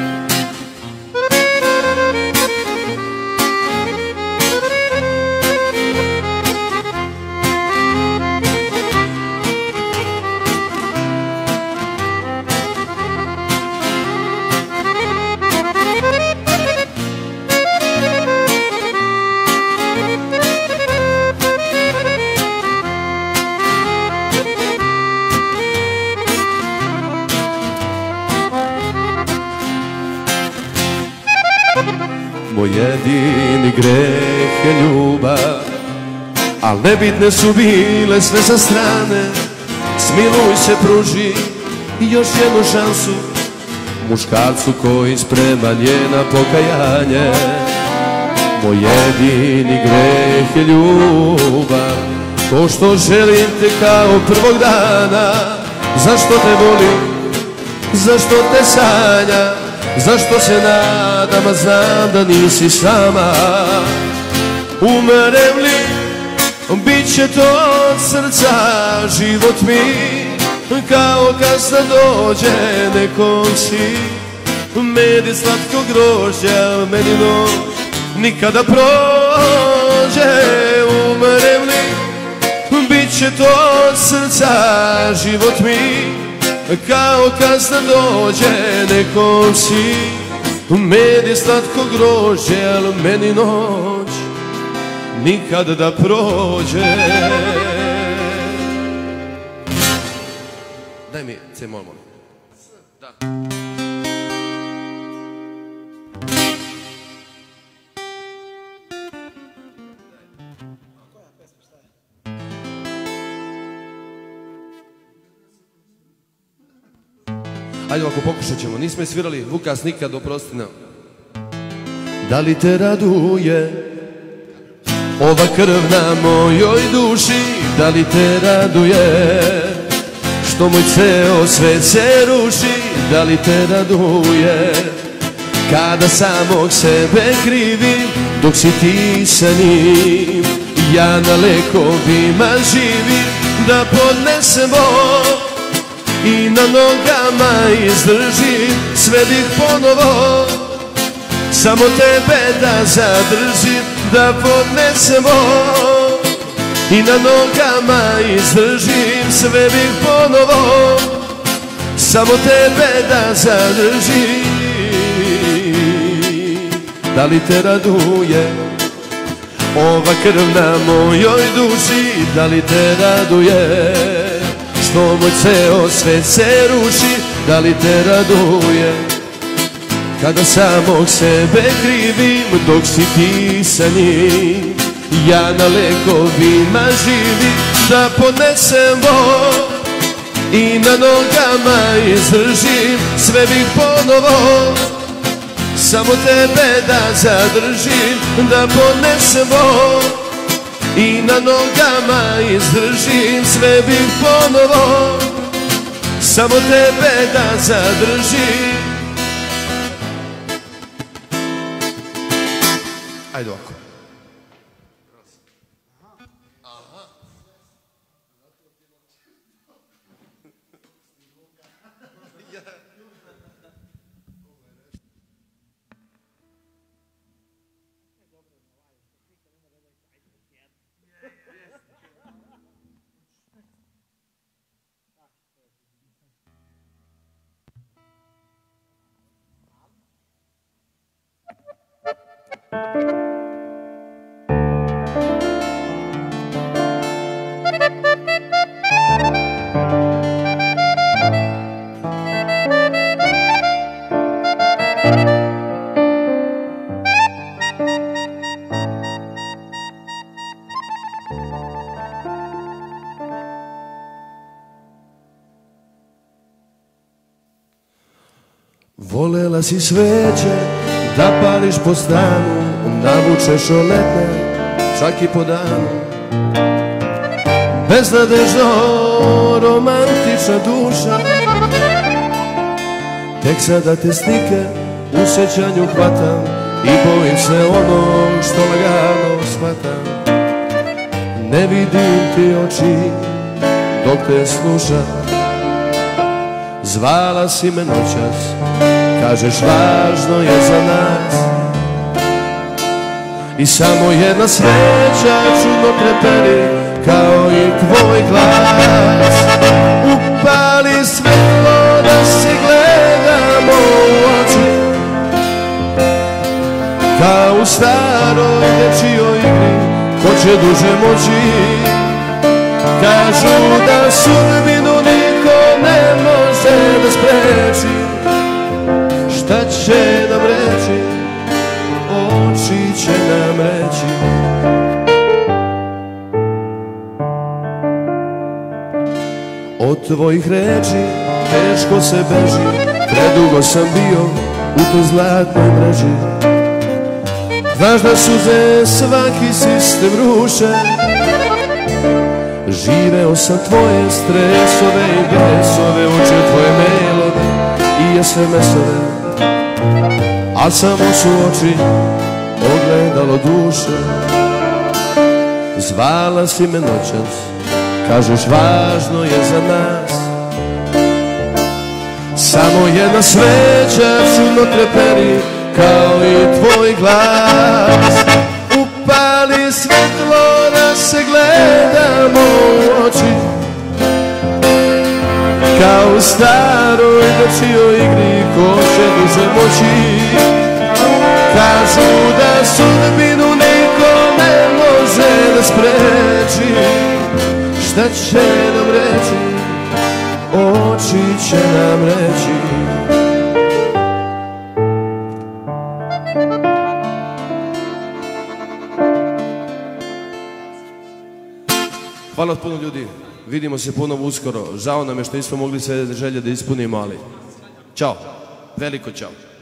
Moj jedini greh je ljubav, al nebitne su bile sve sa strane. Smiluj se, pruži još jednu šansu muškarcu koji spreman je na pokajanje. Moj jedini greh je ljubav, to što želim te kao prvog dana. Zašto te volim, zašto te sanjam, zašto se nadam, a znam da nisi sama. Umrem li, bit će to od srca, život mi kao kazna dođe. Nekom si med je slatko grožđe, al meni noć nikada prođe. Umrem li, bit će to od srca, život mi kao kazna dođe. Nekom si Meni slatko grožđe, al meni noć nikad da prođe. Daj mi C-mol, molim. Da. Ajde ovako, pokušat ćemo. Nismo je svirali Vukas nikad, oprosti nam. Da li te raduje ova krv na mojoj duši? Da li te raduje što moj ceo svet se ruši? Da li te raduje kada samog sebe krivim dok si ti sa njim? Ja na lekovima živim, da podnesemo i na nogama izdržim, sve bih ponovo samo tebe da zadržim, da podnesemo i na nogama izdržim, sve bih ponovo samo tebe da zadržim. Da li te raduje ova krv na mojoj duši? Da li te raduje što moj ceo svet se ruši? Da li te raduje kada samog sebe krivim dok si ti sa njim? Ja na lekovima živim, da podnesemo i na nogama izdržim, sve bih ponovo samo tebe da zadržim, da podnesemo i na nogama izdržim, sve bih ponovo samo tebe da zadržim. Ajde ovako. Volela si sveće da pališ po stanu, navučeš oletne čak i po danu. Beznadežno romantična duša, tek sada te slike u sjećanju hvatam i bojim se onog što lagano shvatam. Ne vidim ti oči dok te slušam, zvala si me noćas, kažeš važno je za nas. I samo jedna sveća čudno treperi kao i tvoj glas. Upali svetlo da se gledamo u oči, kao u staroj dečijoj igri, ko će duže moći. Kažu da sudbinu niko ne može da spreči, šta će nam reći, oči će nam reći. Od tvojih reči teško se beži, predugo sam bio u toj zlatnoj mreži. Znaš da suze svaki sistem ruše, živeo sam tvoje stresove i besove, učio tvoje mailove i es em es-ove, a samo su oči ogledalo duše. Zvala si me noćas, kažeš važno je za nas. Samo jedna sveća čudno treperi kao i tvoj glas. Upali svetlo da se gledamo u oči, kao u staroj dečijoj igri, ko će duže moći. Kažu da sudbinu niko ne može da spreči. Šta će nam reći, oči će nam reći. Hvala puno ljudi, vidimo se ponovo uskoro. Žao nam je što nismo mogli sve želje da ispunimo, ali čao, veliko čao.